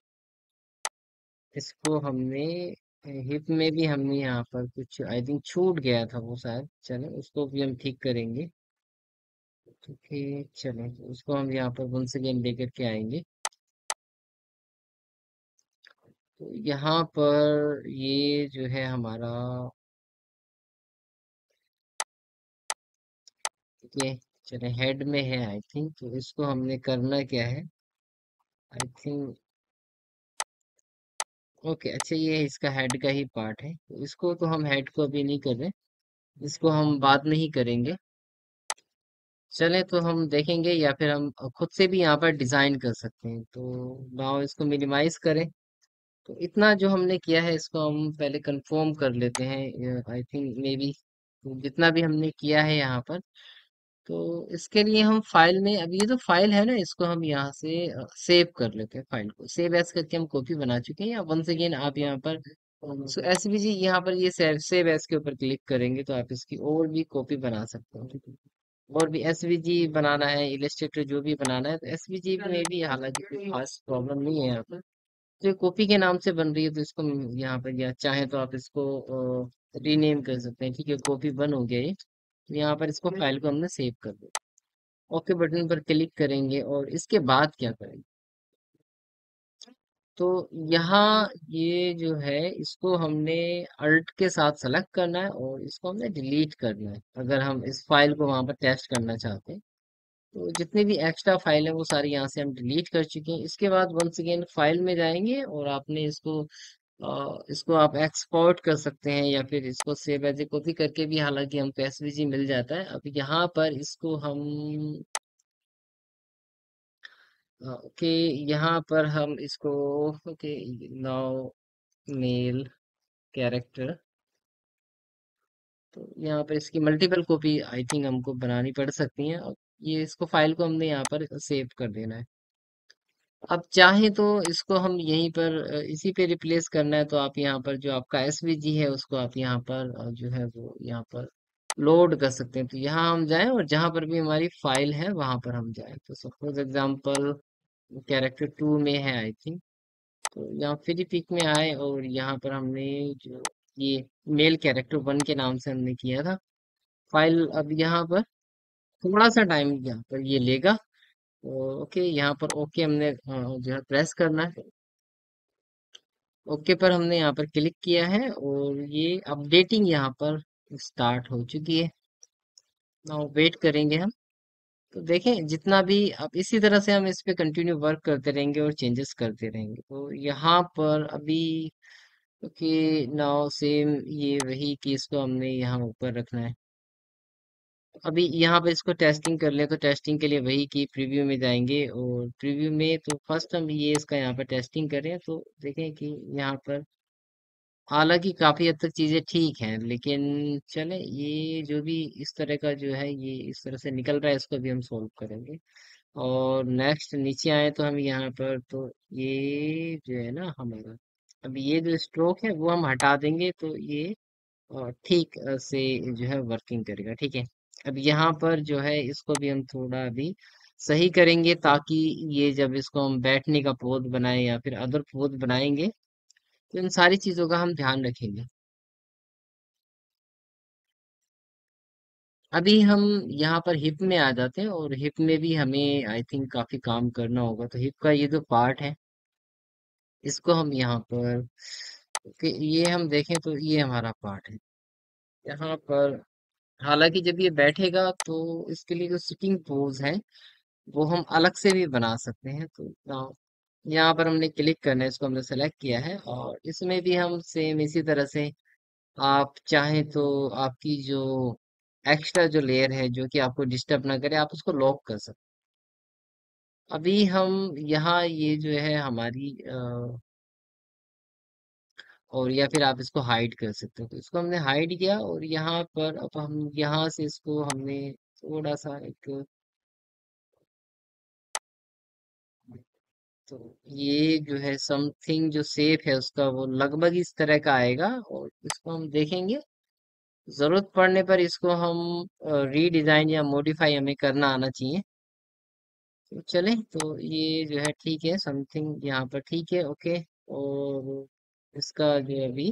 इसको हमने हिप में भी हमने यहाँ पर कुछ आई थिंक छूट गया था वो शायद, चले उसको भी हम ठीक करेंगे। ठीक है, चले तो उसको हम यहाँ पर वन सेकेंड लेकर के आएंगे। तो यहाँ पर ये जो है हमारा, ठीक है, चले हेड में है आई थिंक, तो इसको हमने करना क्या है, आई थिंक ओके, अच्छा ये इसका हेड का ही पार्ट है, तो इसको तो हम हेड को अभी नहीं कर रहे, इसको हम बाद में ही करेंगे। चले तो हम देखेंगे, या फिर हम खुद से भी यहाँ पर डिजाइन कर सकते हैं। तो नाउ इसको मिनिमाइज करें, तो इतना जो हमने किया है इसको हम पहले कंफर्म कर लेते हैं, आई थिंक मे बी जितना भी हमने किया है यहाँ पर। तो इसके लिए हम फाइल में, अब ये जो फाइल है ना, इसको हम यहाँ से सेव कर लेते हैं, फाइल को सेव एज करके हम कॉपी बना चुके हैं। या वंस अगेन आप यहाँ पर सो एसवीजी यहाँ पर ये सेव एज के ऊपर क्लिक करेंगे तो आप इसकी और भी कॉपी बना सकते हैं, ठीक है। और भी एसवीजी बनाना है, इलस्ट्रेटर जो भी बनाना है, तो एसवीजी में भी हालांकि कोई खास प्रॉब्लम नहीं है यहाँ पर। तो ये कॉपी के नाम से बन रही है, तो इसको यहाँ पर, या चाहे तो आप इसको रीनेम कर सकते हैं, ठीक है, कॉपी बन हो गया ये। तो यहाँ पर इसको फाइल को हमने सेव कर दिया, ओके बटन पर क्लिक करेंगे, और इसके बाद क्या करेंगे, तो यहाँ ये जो है इसको हमने अल्ट के साथ सेलेक्ट करना है, और इसको हमने डिलीट करना है, अगर हम इस फाइल को वहां पर टेस्ट करना चाहते हैं। तो जितनी भी एक्स्ट्रा फाइल है वो सारी यहाँ से हम डिलीट कर चुके हैं। इसके बाद वंस अगेन फाइल में जाएंगे, और आपने इसको इसको आप एक्सपोर्ट कर सकते हैं, या फिर इसको सेव एज ए कॉपी करके भी हालांकि हमको एसवीजी मिल जाता है। अब यहाँ पर इसको हम ओके, यहाँ पर हम इसको ओके नाउ मेल कैरेक्टर, तो यहाँ पर इसकी मल्टीपल कॉपी आई थिंक हमको बनानी पड़ सकती है। अब ये इसको फाइल को हमने यहाँ पर सेव कर देना है। अब चाहे तो इसको हम यहीं पर इसी पे रिप्लेस करना है, तो आप यहाँ पर जो आपका एसवीजी है उसको आप यहाँ पर जो है वो यहाँ पर लोड कर सकते हैं। तो यहाँ हम जाएं, और जहाँ पर भी हमारी फाइल है वहां पर हम जाएं, तो सपोज एग्जांपल कैरेक्टर 2 में है आई थिंक। तो यहाँ फ्री पिक में आए, और यहाँ पर हमने जो ये मेल कैरेक्टर 1 के नाम से हमने किया था फाइल, अब यहाँ पर थोड़ा सा टाइम यहाँ पर ये लेगा। ओके, यहाँ पर ओके हमने जो है प्रेस करना है, ओके पर हमने यहाँ पर क्लिक किया है, और ये अपडेटिंग यहाँ पर स्टार्ट हो चुकी है। नाउ वेट करेंगे हम। तो देखें जितना भी अब इसी तरह से हम इस पे कंटिन्यू वर्क करते रहेंगे और चेंजेस करते रहेंगे। तो यहाँ पर अभी ओके नाउ सेम ये वही केस को हमने यहाँ ऊपर रखना है। अभी यहाँ पे इसको टेस्टिंग कर ले तो टेस्टिंग के लिए वही की प्रीव्यू में जाएंगे और प्रीव्यू में तो फर्स्ट हम ये इसका यहाँ पर टेस्टिंग करें तो देखें कि यहाँ पर हालांकि काफी हद तक चीजें ठीक हैं लेकिन चले ये जो भी इस तरह का जो है ये इस तरह से निकल रहा है इसको भी हम सोल्व करेंगे। और नेक्स्ट नीचे आए तो हम यहाँ पर तो ये जो है ना हमारा अब ये जो स्ट्रोक है वो हम हटा देंगे तो ये ठीक से जो है वर्किंग करेगा। ठीक है। अब यहाँ पर जो है इसको भी हम थोड़ा अभी सही करेंगे ताकि ये जब इसको हम बैठने का पोज बनाए या फिर अदर पोज बनाएंगे तो इन सारी चीजों का हम ध्यान रखेंगे। अभी हम यहाँ पर हिप में आ जाते हैं और हिप में भी हमें आई थिंक काफी काम करना होगा। तो हिप का ये जो पार्ट है इसको हम यहाँ पर ये हम देखें तो ये हमारा पार्ट है यहाँ पर। हालांकि जब ये बैठेगा तो इसके लिए जो सिटिंग पोज है वो हम अलग से भी बना सकते हैं। तो यहाँ पर हमने क्लिक करना है इसको हमने सेलेक्ट किया है और इसमें भी हम सेम इसी तरह से आप चाहें तो आपकी जो एक्स्ट्रा जो लेयर है जो कि आपको डिस्टर्ब ना करे आप उसको लॉक कर सकते हैं। अभी हम यहाँ ये जो है हमारी और या फिर आप इसको हाइड कर सकते हो। तो इसको हमने हाइड किया और यहाँ पर अब हम यहाँ से इसको हमने थोड़ा सा एक तो ये जो है समथिंग जो शेप है उसका वो लगभग इस तरह का आएगा और इसको हम देखेंगे। जरूरत पड़ने पर इसको हम रीडिजाइन या मॉडिफाई हमें करना आना चाहिए। तो चले तो ये जो है ठीक है समथिंग यहाँ पर ठीक है ओके। और इसका जो है अभी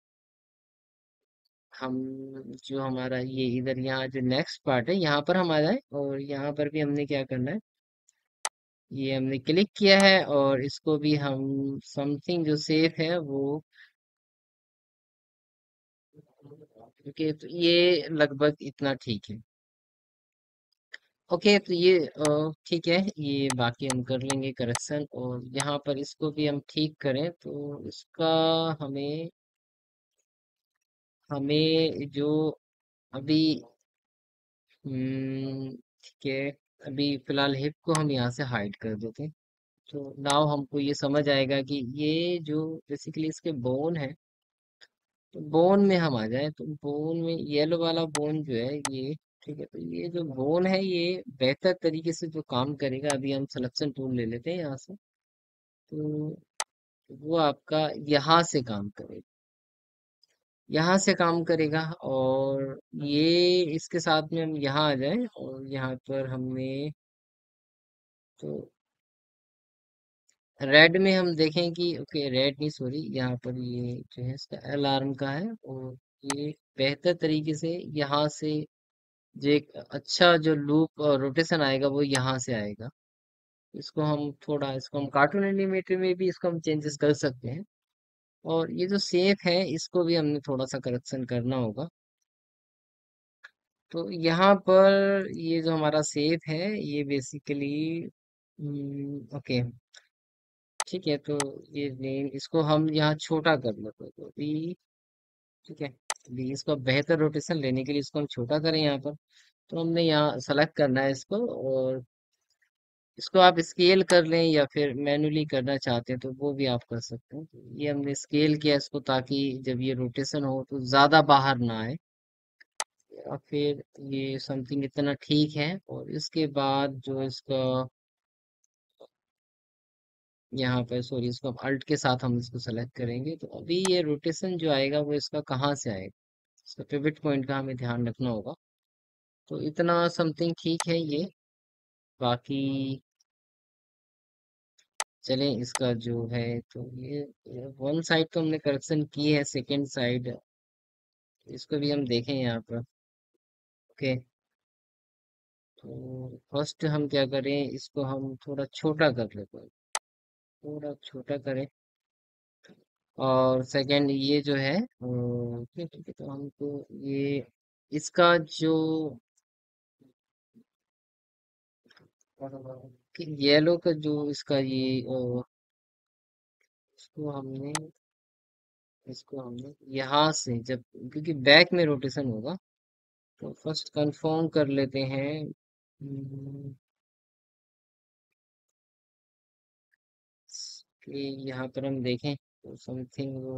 हम जो हमारा ये इधर यहाँ जो नेक्स्ट पार्ट है यहाँ पर हम आ जाए और यहाँ पर भी हमने क्या करना है ये हमने क्लिक किया है और इसको भी हम समथिंग जो सेफ है वो ओके। तो ये लगभग इतना ठीक है। ओके तो ये ठीक है ये बाकी हम कर लेंगे करेक्शन और यहाँ पर इसको भी हम ठीक करें तो इसका हमें हमें जो अभी ठीक है अभी फिलहाल हिप को हम यहाँ से हाइड कर देते हैं। तो नाउ हमको ये समझ आएगा कि ये जो बेसिकली इसके बोन है तो बोन में हम आ जाए तो बोन में येलो वाला बोन जो है ये ठीक है। तो ये जो बोन है ये बेहतर तरीके से जो काम करेगा अभी हम सिलेक्शन टूल ले लेते हैं यहाँ से तो वो आपका यहाँ से काम करेगा यहाँ से काम करेगा। और ये इसके साथ में हम यहाँ आ जाए और यहाँ पर हमने तो रेड में हम देखें कि ओके रेड नहीं सॉरी यहाँ पर ये जो है इसका अलार्म का है और ये बेहतर तरीके से यहाँ से जो एक अच्छा जो लूप और रोटेशन आएगा वो यहाँ से आएगा। इसको हम थोड़ा इसको हम कार्टून एनिमेटर में भी इसको हम चेंजेस कर सकते हैं। और ये जो शेप है इसको भी हमने थोड़ा सा करेक्शन करना होगा। तो यहाँ पर ये जो हमारा शेप है ये बेसिकली ओके ठीक है। तो ये नेम इसको हम यहाँ छोटा कर लेते हैं तो भी ठीक है। भी इसको बेहतर रोटेशन लेने के लिए इसको हम छोटा करें यहाँ पर तो हमने यहाँ सेलेक्ट करना है इसको और इसको आप स्केल कर लें या फिर मैन्युअली करना चाहते हैं तो वो भी आप कर सकते हैं। तो ये हमने स्केल किया इसको ताकि जब ये रोटेशन हो तो ज्यादा बाहर ना आए या फिर ये समथिंग इतना ठीक है। और इसके बाद जो इसका यहाँ पर सॉरी इसको हम अल्ट के साथ हम इसको सेलेक्ट करेंगे तो अभी ये रोटेशन जो आएगा वो इसका कहाँ से आएगा इसका पिवट पॉइंट का हमें ध्यान रखना होगा। तो इतना समथिंग ठीक है ये बाकी चलें इसका जो है तो ये वन साइड तो हमने करेक्शन की है सेकंड साइड इसको भी हम देखें यहाँ पर ओके। तो फर्स्ट हम क्या करें इसको हम थोड़ा छोटा कर लेते हैं थोड़ा छोटा करें। और सेकंड ये जो है ठीक ठीक है तो हमको ये इसका जो कि येलो का जो इसका ये इसको हमने इसको हमने यहाँ से जब, क्योंकि बैक में रोटेशन होगा, तो फर्स्ट कंफर्म कर लेते हैं। कि यहाँ पर हम देखें तो समथिंग वो,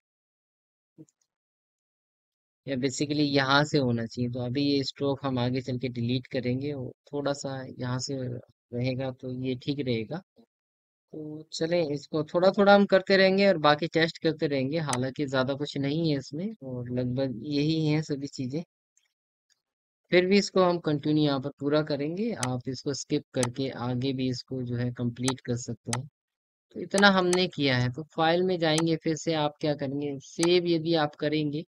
या बेसिकली यहाँ से होना चाहिए। तो अभी ये स्ट्रोक हम आगे चल के डिलीट करेंगे, और थोड़ा सा यहाँ से रहेगा तो ये ठीक रहेगा। तो चलें, इसको थोड़ा थोड़ा हम करते रहेंगे और बाकी टेस्ट करते रहेंगे। हालांकि ज़्यादा कुछ नहीं है इसमें, और लगभग यही है सभी चीज़ें। फिर भी इसको हम कंटिन्यू यहाँ पर पूरा करेंगे। आप इसको स्किप करके आगे भी इसको जो है कंप्लीट कर सकते हैं। तो इतना हमने किया है, तो फाइल में जाएंगे, फिर से आप क्या करेंगे, सेव यदि आप करेंगे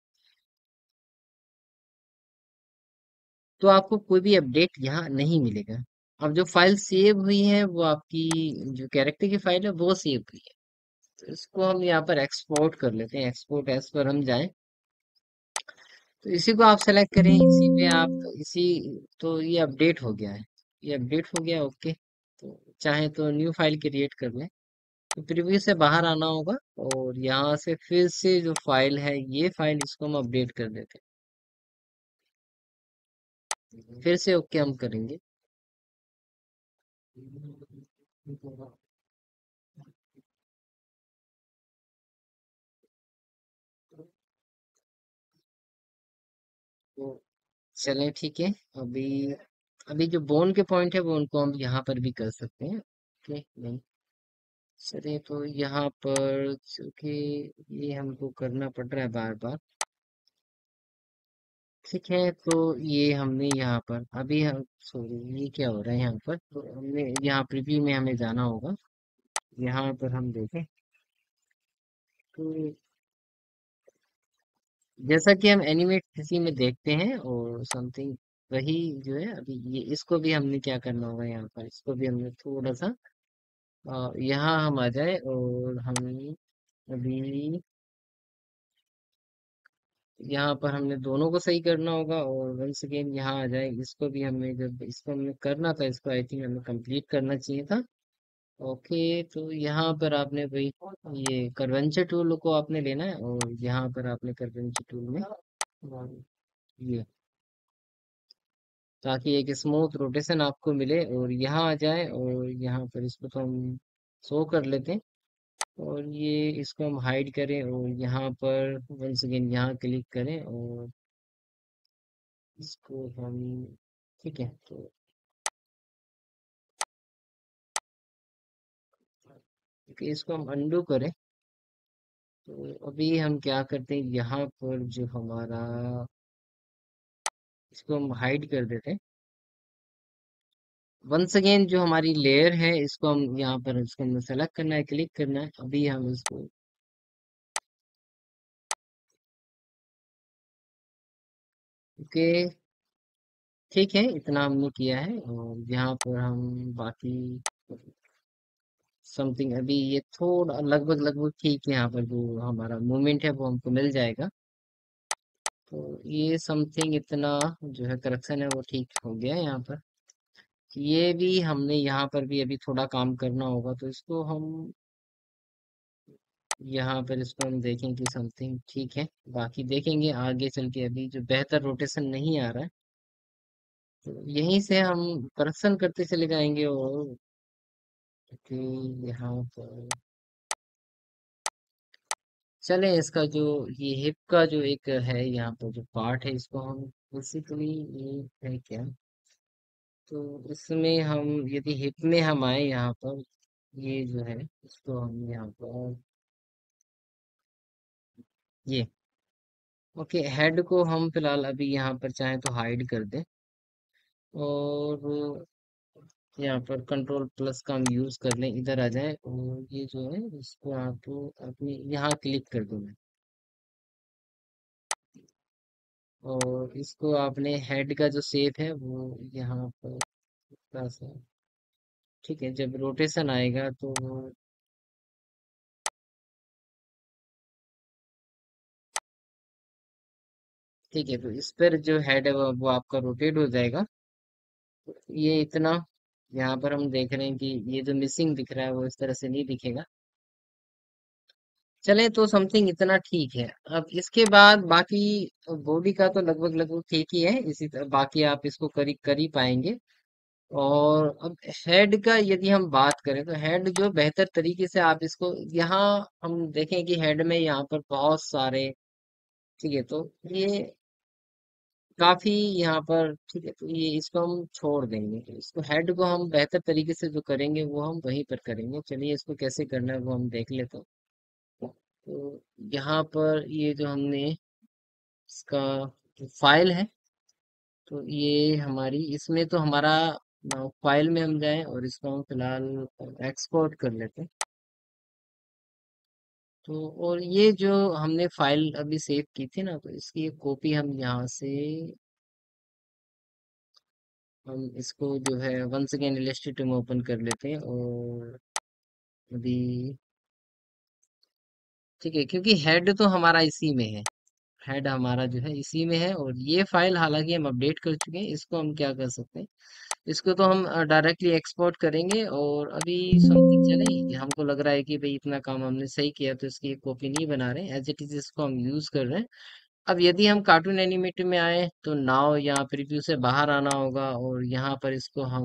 तो आपको कोई भी अपडेट यहाँ नहीं मिलेगा। अब जो फाइल सेव हुई है वो आपकी, जो कैरेक्टर की फाइल है वो सेव हुई है। तो इसको हम यहाँ पर एक्सपोर्ट कर लेते हैं। एक्सपोर्ट एज पर हम जाएं, तो इसी को आप सेलेक्ट करें, इसी पे आप इसी, तो ये अपडेट हो गया है। ये अपडेट हो गया, ओके। तो चाहे तो न्यू फाइल क्रिएट कर लें। तो प्रीव्यू से बाहर आना होगा, और यहाँ से फिर से जो फाइल है, ये फाइल, इसको हम अपडेट कर देते हैं। फिर से ओके हम करेंगे। तो चलें, ठीक है। अभी अभी जो बोन के पॉइंट है वो उनको हम यहाँ पर भी कर सकते हैं, ओके। नहीं, चलिए, तो यहाँ पर क्योंकि ये हमको करना पड़ रहा है बार बार, ठीक है। तो ये हमने यहाँ पर अभी हम, सॉरी, ये क्या हो रहा है यहाँ पर, तो हमने यहाँ प्रीव्यू में हमें जाना होगा। यहाँ पर हम देखें तो जैसा कि हम एनिमेट किसी में देखते हैं और समथिंग, वही जो है अभी ये, इसको भी हमने क्या करना होगा, यहाँ पर इसको भी हमने थोड़ा सा यहाँ हम आ जाए, और हम अभी यहाँ पर हमने दोनों को सही करना होगा, और वंस अगेन यहाँ आ जाए। इसको भी हमें, जब इसको हमने करना था, इसको आई थिंक हमें कंप्लीट करना चाहिए था। ओके, तो यहाँ पर आपने वही, ये कर्वेंचर टूल को आपने लेना है, और यहाँ पर आपने कर्वेंचर टूल में ये, ताकि एक स्मूथ रोटेशन आपको मिले, और यहाँ आ जाए, और यहाँ पर इसको तो हम शो कर लेते हैं। और ये इसको हम हाइड करें, और यहाँ पर वंस अगेन यहाँ क्लिक करें, और इसको हम, ठीक है। तो okay, इसको हम अंडू करें। तो अभी हम क्या करते हैं, यहाँ पर जो हमारा, इसको हम हाइड कर देते हैं। वंस अगेन जो हमारी लेयर है, इसको हम यहाँ पर, इसको हमें सेलेक्ट करना है, क्लिक करना है। अभी हम इसको, ओके, ठीक है, इतना हमने किया है। और यहाँ पर हम बाकी समथिंग, अभी ये थोड़ा लगभग लगभग ठीक है। यहाँ पर जो हमारा मूवमेंट है वो हमको मिल जाएगा। तो ये समथिंग इतना जो है करेक्शन है वो ठीक हो गया है यहाँ पर। ये भी हमने यहाँ पर भी अभी थोड़ा काम करना होगा, तो इसको हम यहाँ पर, इसको हम देखें कि समथिंग ठीक है। बाकी देखेंगे आगे चल के, अभी जो बेहतर रोटेशन नहीं आ रहा है, तो यहीं से हम करेक्शन करते चले जाएंगे। और कि यहाँ पर चलें, इसका जो ये हिप का जो एक है यहाँ पर जो पार्ट है, इसको हम बेसिकली, ये है क्या, तो इसमें हम यदि हिप में हम आए यहाँ पर, ये जो है इसको हम यहाँ पर, ये, ओके, हेड को हम फिलहाल अभी यहाँ पर चाहे तो हाइड कर दें, और यहाँ पर कंट्रोल प्लस का हम यूज कर लें, इधर आ जाए, और ये जो है इसको आपको अपनी यहाँ क्लिक कर दूंगा, और इसको आपने हेड का जो शेप है वो यहाँ पर थोड़ा सा, ठीक है, जब रोटेशन आएगा तो ठीक है। तो इस पर जो हेड है वो आपका रोटेट हो जाएगा। ये इतना, यहाँ पर हम देख रहे हैं कि ये जो मिसिंग दिख रहा है वो इस तरह से नहीं दिखेगा। चले तो समथिंग इतना ठीक है। अब इसके बाद बाकी बॉडी का तो लगभग लगभग ठीक ही है, इसी तरह बाकी आप इसको कर ही पाएंगे। और अब हेड का यदि हम बात करें तो हेड जो बेहतर तरीके से आप इसको यहाँ हम देखें कि हेड में यहाँ पर बहुत सारे, ठीक है, तो ये काफी यहाँ पर, ठीक है, तो ये इसको हम छोड़ देंगे, तो इसको हेड को हम बेहतर तरीके से जो करेंगे वो हम वहीं पर करेंगे। चलिए इसको कैसे करना है वो हम देख लेते हैं। तो यहाँ पर ये जो हमने इसका जो फाइल है, तो ये हमारी इसमें तो हमारा फाइल में हम जाएं और इसको हम फिलहाल एक्सपोर्ट कर लेते हैं। तो और ये जो हमने फाइल अभी सेव की थी ना, तो इसकी एक कॉपी हम यहाँ से, हम इसको जो है वंस अगेन इलस्ट्रेटर में ओपन कर लेते हैं। और अभी ठीक है, क्योंकि हेड तो हमारा इसी में है, हेड हमारा जो है इसी में है। और ये फाइल हालांकि हम अपडेट कर चुके हैं, इसको हम क्या कर सकते हैं, इसको तो हम डायरेक्टली एक्सपोर्ट करेंगे। और अभी समथिंग चले, ये हमको लग रहा है कि भाई इतना काम हमने सही किया, तो इसकी एक कॉपी नहीं बना रहे, एज इट इज इसको हम यूज कर रहे हैं। अब यदि हम कार्टून एनिमेटर में आए तो नाउ यहाँ प्रीव्यू से बाहर आना होगा, और यहाँ पर इसको हम,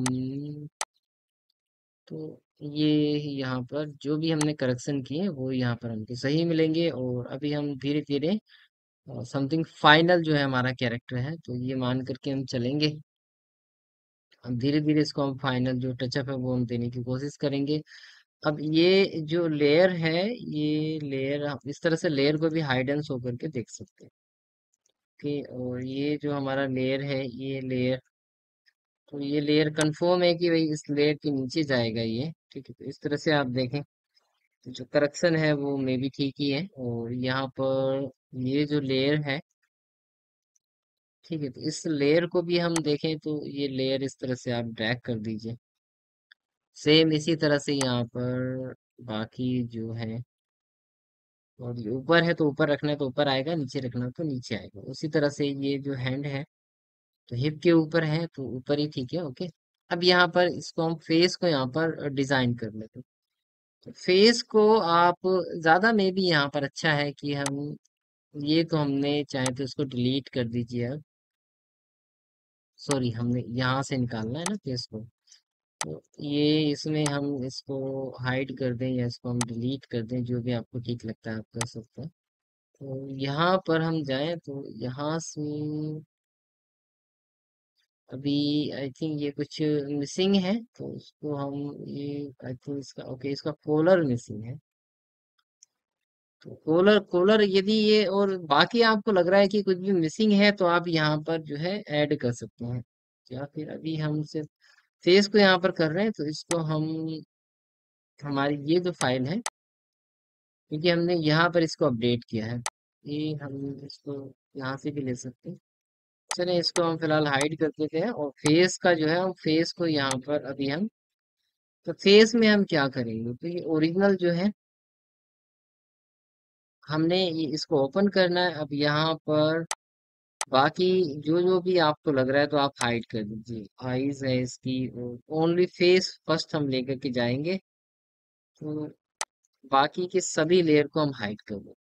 तो ये यहाँ पर जो भी हमने करेक्शन किए हैं वो यहाँ पर हमको सही मिलेंगे। और अभी हम धीरे धीरे समथिंग फाइनल जो है हमारा कैरेक्टर है, तो ये मान करके हम चलेंगे। हम धीरे धीरे इसको हम फाइनल जो टचअप है वो हम देने की कोशिश करेंगे। अब ये जो लेयर है, ये लेयर आप इस तरह से लेयर को भी हाइड एंड शो करके देख सकते हैं कि, और ये जो हमारा लेयर है, ये लेयर, तो ये लेयर कंफर्म है कि भाई इस लेयर के नीचे जाएगा ये, ठीक है। तो इस तरह से आप देखें तो जो करेक्शन है वो मे भी ठीक ही है। और यहाँ पर ये जो लेयर है, ठीक है, तो इस लेयर को भी हम देखें तो ये लेयर इस तरह से आप ड्रैग कर दीजिए। सेम इसी तरह से यहाँ पर बाकी जो है, और ये ऊपर है तो ऊपर रखना है तो ऊपर आएगा, नीचे रखना है तो नीचे आएगा। उसी तरह से ये जो हैंड है, तो हिप के ऊपर है तो ऊपर ही ठीक है, ओके। अब यहाँ पर इसको हम फेस को यहाँ पर डिजाइन कर लेते हैं। तो फेस को आप ज्यादा में भी यहाँ पर अच्छा है कि हम, ये तो हमने चाहे तो इसको डिलीट कर दीजिए अब, सॉरी हमने यहाँ से निकालना है ना फेस को। तो ये इसमें हम इसको हाइड कर दें या इसको हम डिलीट कर दें, जो भी आपको ठीक लगता है आप कर सकते हैं। तो यहाँ पर हम जाएं तो यहाँ से अभी आई थिंक ये कुछ मिसिंग है, तो उसको हम, ये आई थिंक इसका ओके, इसका कॉलर मिसिंग है। तो कॉलर कॉलर यदि ये, और बाकी आपको लग रहा है कि कुछ भी मिसिंग है तो आप यहाँ पर जो है ऐड कर सकते हैं। या फिर अभी हम सिर्फ फेस को यहाँ पर कर रहे हैं, तो इसको हम, हमारी ये जो फाइल है, क्योंकि हमने यहाँ पर इसको अपडेट किया है, ये हम इसको यहाँ से भी ले सकते हैं। चलिए इसको हम फिलहाल हाइड कर देते हैं। और फेस का जो है, हम फेस को यहाँ पर अभी हम, तो फेस में हम क्या करेंगे, तो ये ओरिजिनल जो है हमने ये इसको ओपन करना है। अब यहाँ पर बाकी जो जो भी आपको लग रहा है तो आप हाइड कर दीजिए। आईज है इसकी, ओनली फेस फर्स्ट हम लेकर के जाएंगे, तो बाकी के सभी लेयर को हम हाइड कर दें।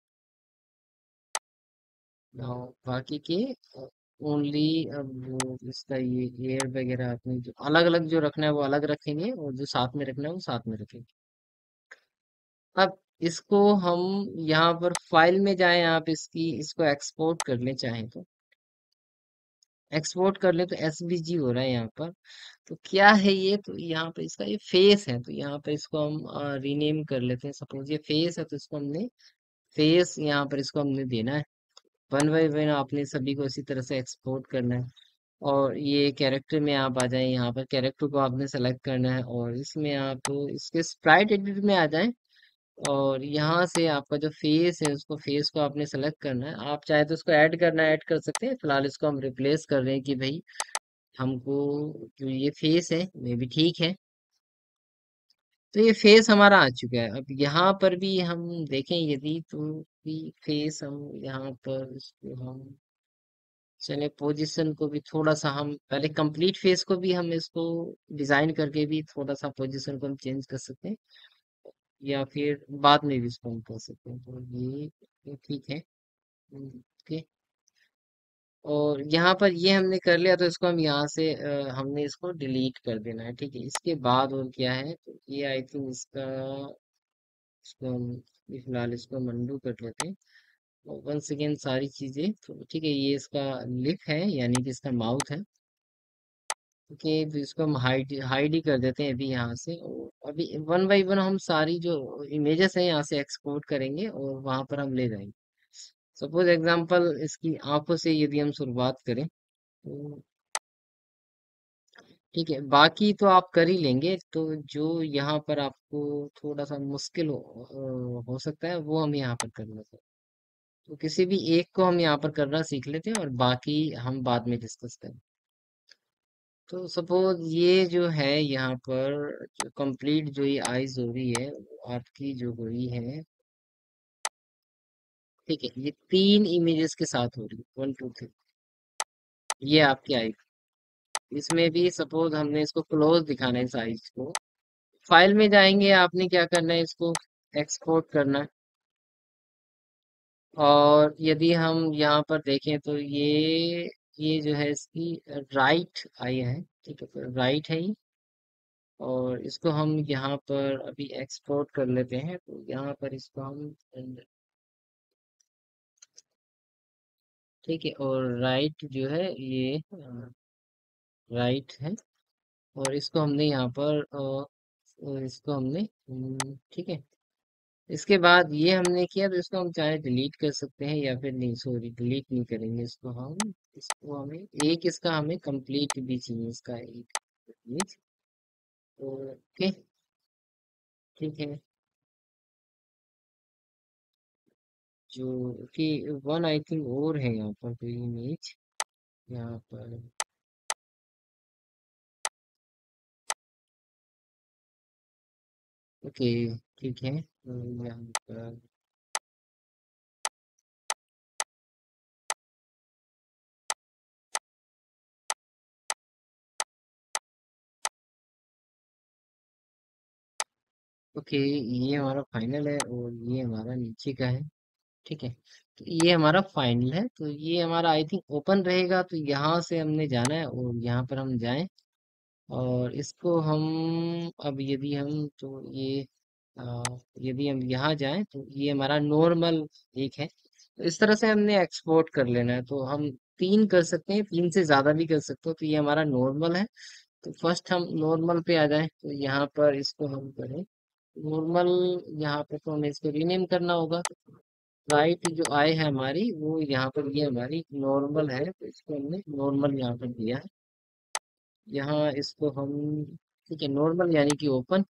बाकी के ओनली, अब वो इसका ये एयर वगैरह आपने जो अलग अलग जो रखना है वो अलग रखेंगे, और जो साथ में रखना है वो साथ में रखेंगे। अब इसको हम यहाँ पर फाइल में जाएं, आप इसकी इसको एक्सपोर्ट कर लें चाहें तो, एक्सपोर्ट कर लें तो एसवीजी हो रहा है यहाँ पर। तो क्या है ये, तो यहाँ पे इसका ये फेस है, तो यहाँ पे इसको हम रीनेम कर लेते हैं। सपोज ये फेस है तो इसको हमने फेस यहाँ पर इसको हमने देना है। वन बाई वन आपने सभी को इसी तरह से एक्सपोर्ट करना है। और ये कैरेक्टर में आप आ जाएं, यहाँ पर कैरेक्टर को आपने सेलेक्ट करना है, और इसमें आप इसके स्प्राइट एडिट में आ जाएं। और यहाँ से आपका जो फेस है उसको, फेस को आपने सेलेक्ट करना है। आप चाहे तो उसको ऐड करना है, ऐड कर सकते हैं। फिलहाल इसको हम रिप्लेस कर रहे हैं कि भाई हमको जो ये फेस है ये भी ठीक है। तो ये फेस हमारा आ चुका है। अब यहाँ पर भी हम देखें यदि, तो भी फेस हम यहाँ पर इसको हम चलिए पोजीशन को भी थोड़ा सा हम पहले कंप्लीट फेस को भी हम इसको डिजाइन करके भी थोड़ा सा पोजीशन को हम चेंज कर सकते हैं, या फिर बाद में भी इसको हम कर सकते हैं, तो ये ठीक है। ओके। और यहाँ पर ये हमने कर लिया, तो इसको हम यहाँ से हमने इसको डिलीट कर देना है, ठीक है। इसके बाद और क्या है, तो ये आई थिंक इसका, इसको हम ये फिलहाल इसको हम अनडू कर लेते हैं। वंस अगेन सारी चीजें तो ठीक है, ये इसका लिप है यानी कि इसका माउथ है। ओके, तो इसको हम हाइड हाइड ही कर देते हैं अभी यहाँ से, और अभी वन बाई वन हम सारी जो इमेजेस हैं यहाँ से एक्सपोर्ट करेंगे और वहां पर हम ले जाएंगे। सपोज एग्जांपल इसकी आंखों से यदि हम शुरुआत करें, तो ठीक है, बाकी तो आप कर ही लेंगे, तो जो यहाँ पर आपको थोड़ा सा मुश्किल हो सकता है वो हम यहाँ पर कर लेते हैं। तो किसी भी एक को हम यहाँ पर करना सीख लेते हैं और बाकी हम बाद में डिस्कस करें। तो सपोज ये जो है यहाँ पर, जो कंप्लीट जो ये आईज हो रही है वो आपकी जो हुई है, ठीक है, ये तीन इमेजेस के साथ हो रही है, 1 2 3। ये आपकी आई, इसमें भी सपोज हमने इसको क्लोज दिखाना है साइज को। फाइल में जाएंगे, आपने क्या करना है, इसको एक्सपोर्ट करना है। और यदि हम यहाँ पर देखें तो ये जो है इसकी राइट आई है, ठीक है, तो राइट है ये। और इसको हम यहाँ पर अभी एक्सपोर्ट कर लेते हैं, तो यहाँ पर इसको हम, ठीक है, और राइट जो है ये राइट है। और इसको हमने यहाँ पर इसको हमने ठीक है। इसके बाद ये हमने किया, तो इसको हम चाहे डिलीट कर सकते हैं या फिर नहीं, सॉरी डिलीट नहीं करेंगे इसको हम। इसको हमें एक, इसका हमें कंप्लीट भी चाहिए इसका एक इमेज। ओके, ठीक है। जो कि वन आई थिंक और है यहाँ पर कोई इमेज, यहाँ पर। ओके, ठीक है, तो यहाँ पर ओके, ये हमारा फाइनल है और ये हमारा नीचे का है, ठीक है। तो ये हमारा फाइनल है, तो ये हमारा आई थिंक ओपन रहेगा, तो यहाँ से हमने जाना है और यहाँ पर हम जाएं। और इसको हम अब यदि हम तो ये यदि हम यहाँ जाएं तो ये हमारा नॉर्मल एक है। तो इस तरह से हमने एक्सपोर्ट कर लेना है, तो हम तीन कर सकते हैं, तीन से ज्यादा भी कर सकते हो। तो ये हमारा नॉर्मल है, तो फर्स्ट हम नॉर्मल पे आ जाएं, तो यहाँ पर इसको हम करें नॉर्मल। यहाँ पे तो हमें इसको रीनेम करना होगा। राइट जो आई है हमारी, वो यहाँ पर ये हमारी नॉर्मल है, तो इसको हमने नॉर्मल यहाँ पर दिया है। यहाँ इसको हम, ठीक है, नॉर्मल यानी कि ओपन।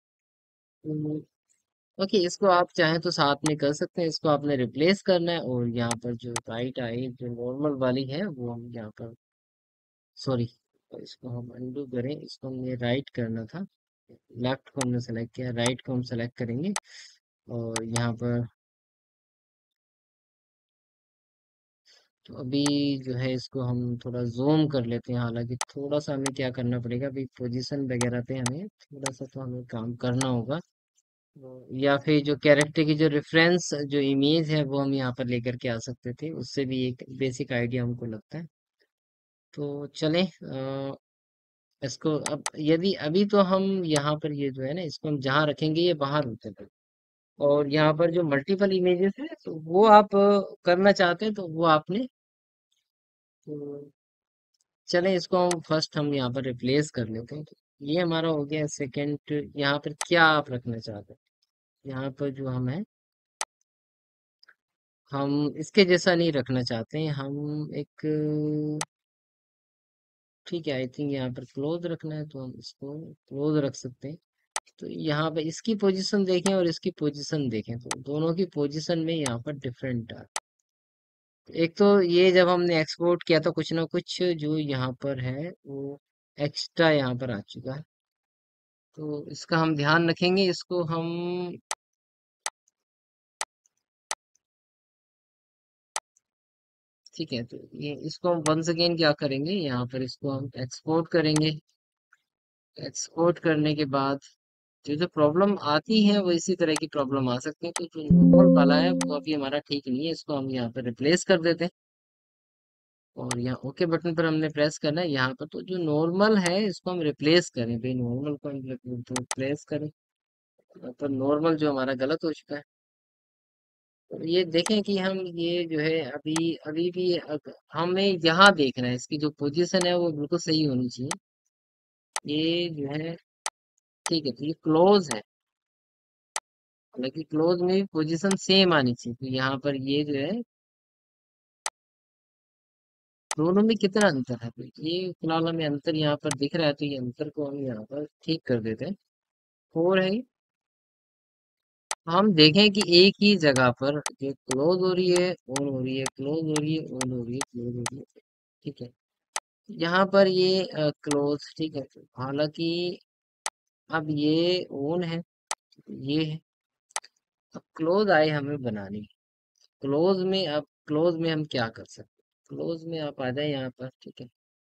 ओके, इसको आप चाहें तो साथ में कर सकते हैं, इसको आपने रिप्लेस करना है, और यहाँ पर जो राइट आई जो नॉर्मल वाली है वो हम यहाँ पर, सॉरी, इसको हम अनडू करें, इसको हमने राइट करना था, लेफ्ट को हमने सेलेक्ट किया, राइट को हम सेलेक्ट करेंगे। और यहाँ पर तो अभी जो है इसको हम थोड़ा जूम कर लेते हैं, हालांकि थोड़ा सा हमें क्या करना पड़ेगा, अभी पोजीशन वगैरह पे हमें थोड़ा सा तो हमें काम करना होगा। या फिर जो कैरेक्टर की जो रेफरेंस जो इमेज है वो हम यहाँ पर लेकर के आ सकते थे, उससे भी एक बेसिक आइडिया हमको लगता है। तो चलें, इसको अब यदि अभी तो हम यहाँ पर ये जो है ना, इसको हम जहाँ रखेंगे ये बाहर होते थे। और यहाँ पर जो मल्टीपल इमेजेस है, तो वो आप करना चाहते हैं तो वो आपने, तो चलें इसको हम फर्स्ट हम यहाँ पर रिप्लेस कर लेते हैं। तो ये हमारा हो गया सेकंड। यहाँ पर क्या आप रखना चाहते हैं, यहाँ पर जो हम है, हम इसके जैसा नहीं रखना चाहते हैं, हम एक, ठीक है, आई थिंक यहाँ पर क्लोज रखना है, तो हम इसको क्लोज रख सकते हैं। तो यहाँ पे इसकी पोजीशन देखें और इसकी पोजीशन देखें, तो दोनों की पोजीशन में यहाँ पर डिफरेंट है। एक तो ये जब हमने एक्सपोर्ट किया था, कुछ ना कुछ जो यहाँ पर है वो एक्स्ट्रा यहाँ पर आ चुका है, तो इसका हम ध्यान रखेंगे। इसको हम, ठीक है, तो ये इसको हम वंस अगेन क्या करेंगे, यहाँ पर इसको हम एक्सपोर्ट करेंगे। एक्सपोर्ट करने के बाद जो जो प्रॉब्लम आती है वो इसी तरह की प्रॉब्लम आ सकती है, तो जो नॉर्मल वाला है वो अभी हमारा ठीक नहीं है, इसको हम यहाँ पर रिप्लेस कर देते हैं। और यहाँ ओके बटन पर हमने प्रेस करना है, यहाँ पर तो जो नॉर्मल है इसको हम रिप्लेस करें भाई, नॉर्मल को हम रिप्लेस करें। तो नॉर्मल जो हमारा गलत हो चुका है, तो ये देखें कि हम ये जो है अभी अभी भी हमें यहाँ देखना है, इसकी जो पोजीशन है वो बिल्कुल सही होनी चाहिए। ये जो है ठीक है, तो ये क्लोज है, हालांकि क्लोज में भी पोजीशन सेम आनी चाहिए, तो यहाँ पर ये जो है दोनों में कितना अंतर है, तो ये फिलहाल हमें अंतर यहाँ पर दिख रहा है, तो ये अंतर को हम यहाँ पर ठीक कर देते हैं। फोर है, हम देखें कि एक ही जगह पर जो क्लोज हो रही है ऑन हो रही है, क्लोज हो रही है ऑन हो रही है, क्लोज हो रही है। ठीक है, यहाँ पर ये क्लोज, ठीक है, हालांकि अब ये ऑन है, ये है। अब क्लोज आए हमें बनानी, क्लोज में अब क्लोज में हम क्या कर सकते हैं, क्लोज में आप आ जाए यहाँ पर, ठीक है।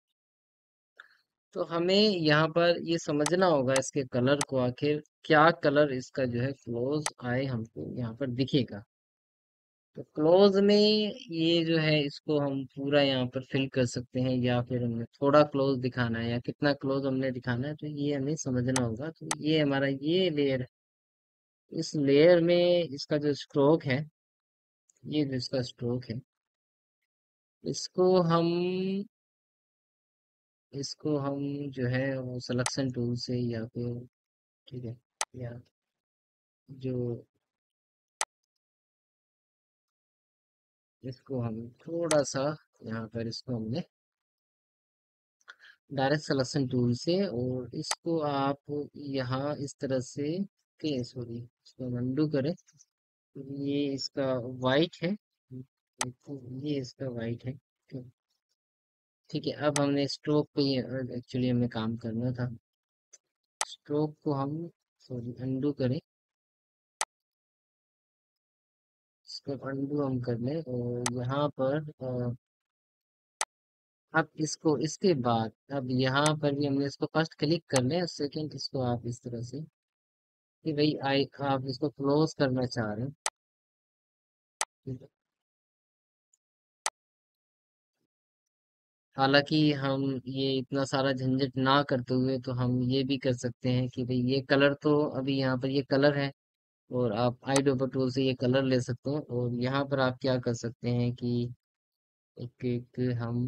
तो हमें यहाँ पर ये समझना होगा इसके कलर को, आखिर क्या कलर इसका जो है क्लोज आए हमको यहाँ पर दिखेगा। तो क्लोज में ये जो है इसको हम पूरा यहाँ पर फिल कर सकते हैं, या फिर हमें थोड़ा क्लोज दिखाना है या कितना क्लोज हमने दिखाना है, तो ये हमें समझना होगा। तो ये हमारा ये लेयर, इस लेयर में इसका जो स्ट्रोक है, ये जो इसका स्ट्रोक है, इसको हम इसको हम जो है वो सिलेक्शन टूल से या फिर, ठीक है, या जो इसको हम थोड़ा सा यहाँ पर इसको हमने डायरेक्ट सिलेक्शन टूल से, और इसको आप यहाँ इस तरह से के सॉरी इसको अनडू करें। ये इसका वाइट है, ये इसका वाइट है। ठीक है, अब हमने स्ट्रोक पे एक्चुअली हमें काम करना था, स्ट्रोक को हम सॉरी अनडू करें, इसको अनडू हम कर लें, और यहाँ पर अब इसको इसके बाद अब यहाँ पर भी हमने इसको फर्स्ट क्लिक कर लें, सेकंड इसको आप इस तरह से कि भाई आई आप इसको क्लोज करना चाह रहे हैं, ठीक है। हालांकि हम ये इतना सारा झंझट ना करते हुए तो हम ये भी कर सकते हैं कि भाई ये कलर तो अभी यहाँ पर ये कलर है, और आप आई डॉपर टूल से ये कलर ले सकते हैं, और यहाँ पर आप क्या कर सकते हैं कि एक एक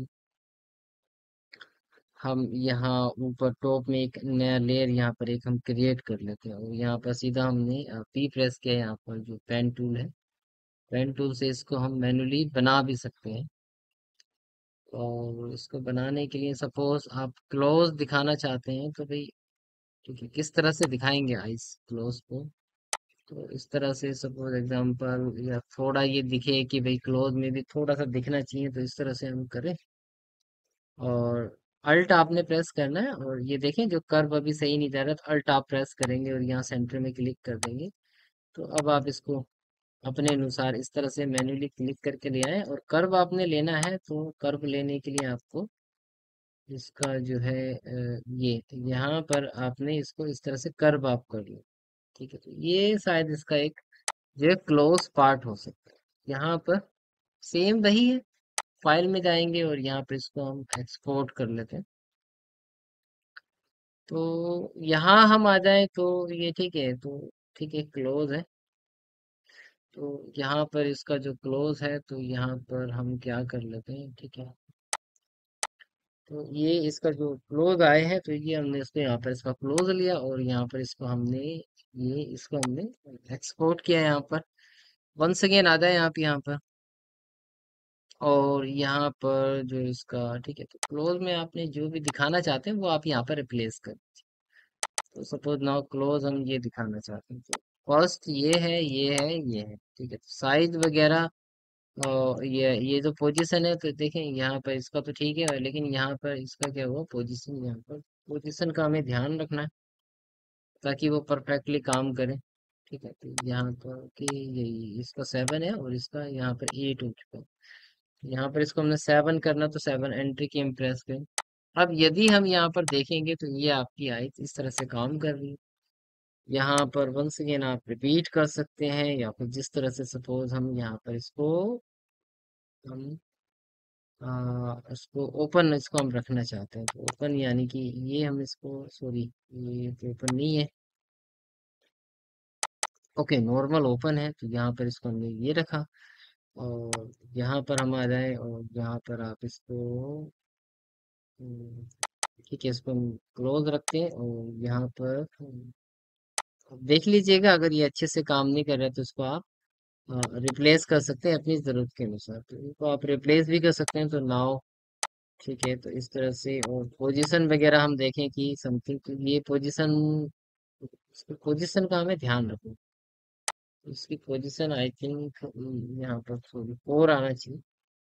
हम यहाँ ऊपर टॉप में एक नया लेयर यहाँ पर एक हम क्रिएट कर लेते हैं, और यहाँ पर सीधा हमने पी प्रेस किया, यहाँ पर जो पेन टूल है, पेन टूल से इसको हम मैन्युअली बना भी सकते हैं। और इसको बनाने के लिए सपोज आप क्लोज दिखाना चाहते हैं, तो भाई ठीक है, किस तरह से दिखाएंगे आइस क्लोज को, तो इस तरह से सपोज एग्जांपल, या थोड़ा ये दिखे कि भाई क्लोज में भी थोड़ा सा दिखना चाहिए, तो इस तरह से हम करें। और अल्ट आपने प्रेस करना है, और ये देखें जो कर्व अभी सही नहीं जा रहा, तो अल्ट आप प्रेस करेंगे और यहाँ सेंटर में क्लिक कर देंगे, तो अब आप इसको अपने अनुसार इस तरह से मैन्युअली क्लिक करके ले आए। और कर्व आपने लेना है, तो कर्व लेने के लिए आपको इसका जो है ये यहाँ पर आपने इसको इस तरह से कर्व आप कर लो, ठीक है। तो ये शायद इसका एक जो है क्लोज पार्ट हो सकता है। यहाँ पर सेम वही है, फाइल में जाएंगे और यहाँ पर इसको हम एक्सपोर्ट कर लेते हैं। तो यहाँ हम आ जाए तो ये ठीक है, तो ठीक है क्लोज है, तो यहाँ पर इसका जो क्लोज है, तो यहाँ पर हम क्या कर लेते हैं, ठीक है। तो ये इसका जो क्लोज आए हैं, तो ये हमने इसको यहाँ पर इसका क्लोज लिया, और यहाँ पर इसको हमने ये इसको हमने एक्सपोर्ट किया यहाँ पर। वंस अगेन आ जाए आप यहाँ पर, और यहाँ पर जो इसका ठीक है, तो क्लोज में आपने जो भी दिखाना चाहते हैं वो आप यहाँ पर रिप्लेस कर, तो सपोज नाउ क्लोज हम ये दिखाना चाहते हैं, तो फर्स्ट ये है, ये है, ये है, ठीक है। तो साइज वगैरह और ये जो पोजीशन है, तो देखें यहाँ पर इसका तो ठीक है, लेकिन यहाँ पर इसका क्या हुआ पोजीशन, यहाँ पर पोजीशन का हमें ध्यान रखना है ताकि वो परफेक्टली काम करे, ठीक है। तो यहाँ पर कि यही इसका 7 है और इसका यहाँ पर 8 हो चुका है, यहाँ पर इसको हमने 7 करना, तो 7 एंट्री की इम्प्रेस पे। अब यदि हम यहाँ पर देखेंगे तो ये आपकी आई इस तरह से काम कर रही है। यहाँ पर वंस अगेन आप रिपीट कर सकते हैं, या फिर जिस तरह से सपोज हम यहाँ पर इसको हम इसको ओपन, इसको हम रखना चाहते हैं, तो ओपन यानी कि ये हम इसको, सॉरी ये तो ओपन नहीं है, ओके नॉर्मल ओपन है, तो यहाँ पर इसको हमने ये रखा। और यहाँ पर हम आ जाए और यहाँ पर आप इसको ठीक है, इसको हम क्लोज रखते हैं। और यहाँ पर देख लीजिएगा, अगर ये अच्छे से काम नहीं कर रहा है तो इसको आप रिप्लेस कर सकते हैं अपनी ज़रूरत के अनुसार, तो इनको आप रिप्लेस भी कर सकते हैं, तो नाउ ठीक है। तो इस तरह से, और पोजीशन वगैरह हम देखें कि समथिंग, तो ये पोजीशन, इसकी पोजीशन का हमें ध्यान रखना। इसकी पोजीशन आई थिंक यहाँ पर थोड़ी 4 आना चाहिए।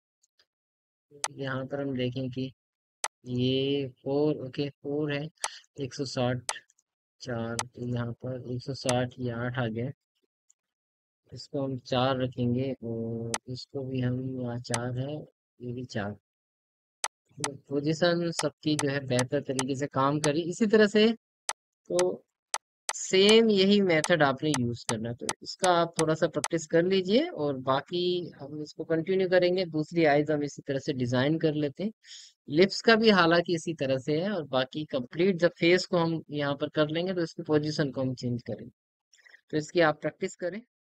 यहाँ पर हम देखें कि ये 4, ओके 4 है, 160 4, तो यहाँ पर 160, ये 8 आ गया। इसको हम 4 रखेंगे, और इसको भी हम, यहाँ 4 है, ये भी 4। पोजीशन सबकी जो है बेहतर तरीके से काम करी इसी तरह से। तो सेम यही मेथड आपने यूज करना है, तो इसका आप थोड़ा सा प्रैक्टिस कर लीजिए, और बाकी हम इसको कंटिन्यू करेंगे। दूसरी आइज हम इसी तरह से डिजाइन कर लेते हैं। लिप्स का भी हालांकि इसी तरह से है, और बाकी कंप्लीट जब फेस को हम यहाँ पर कर लेंगे तो इसकी पोजीशन को हम चेंज करेंगे। तो इसकी आप प्रैक्टिस करें।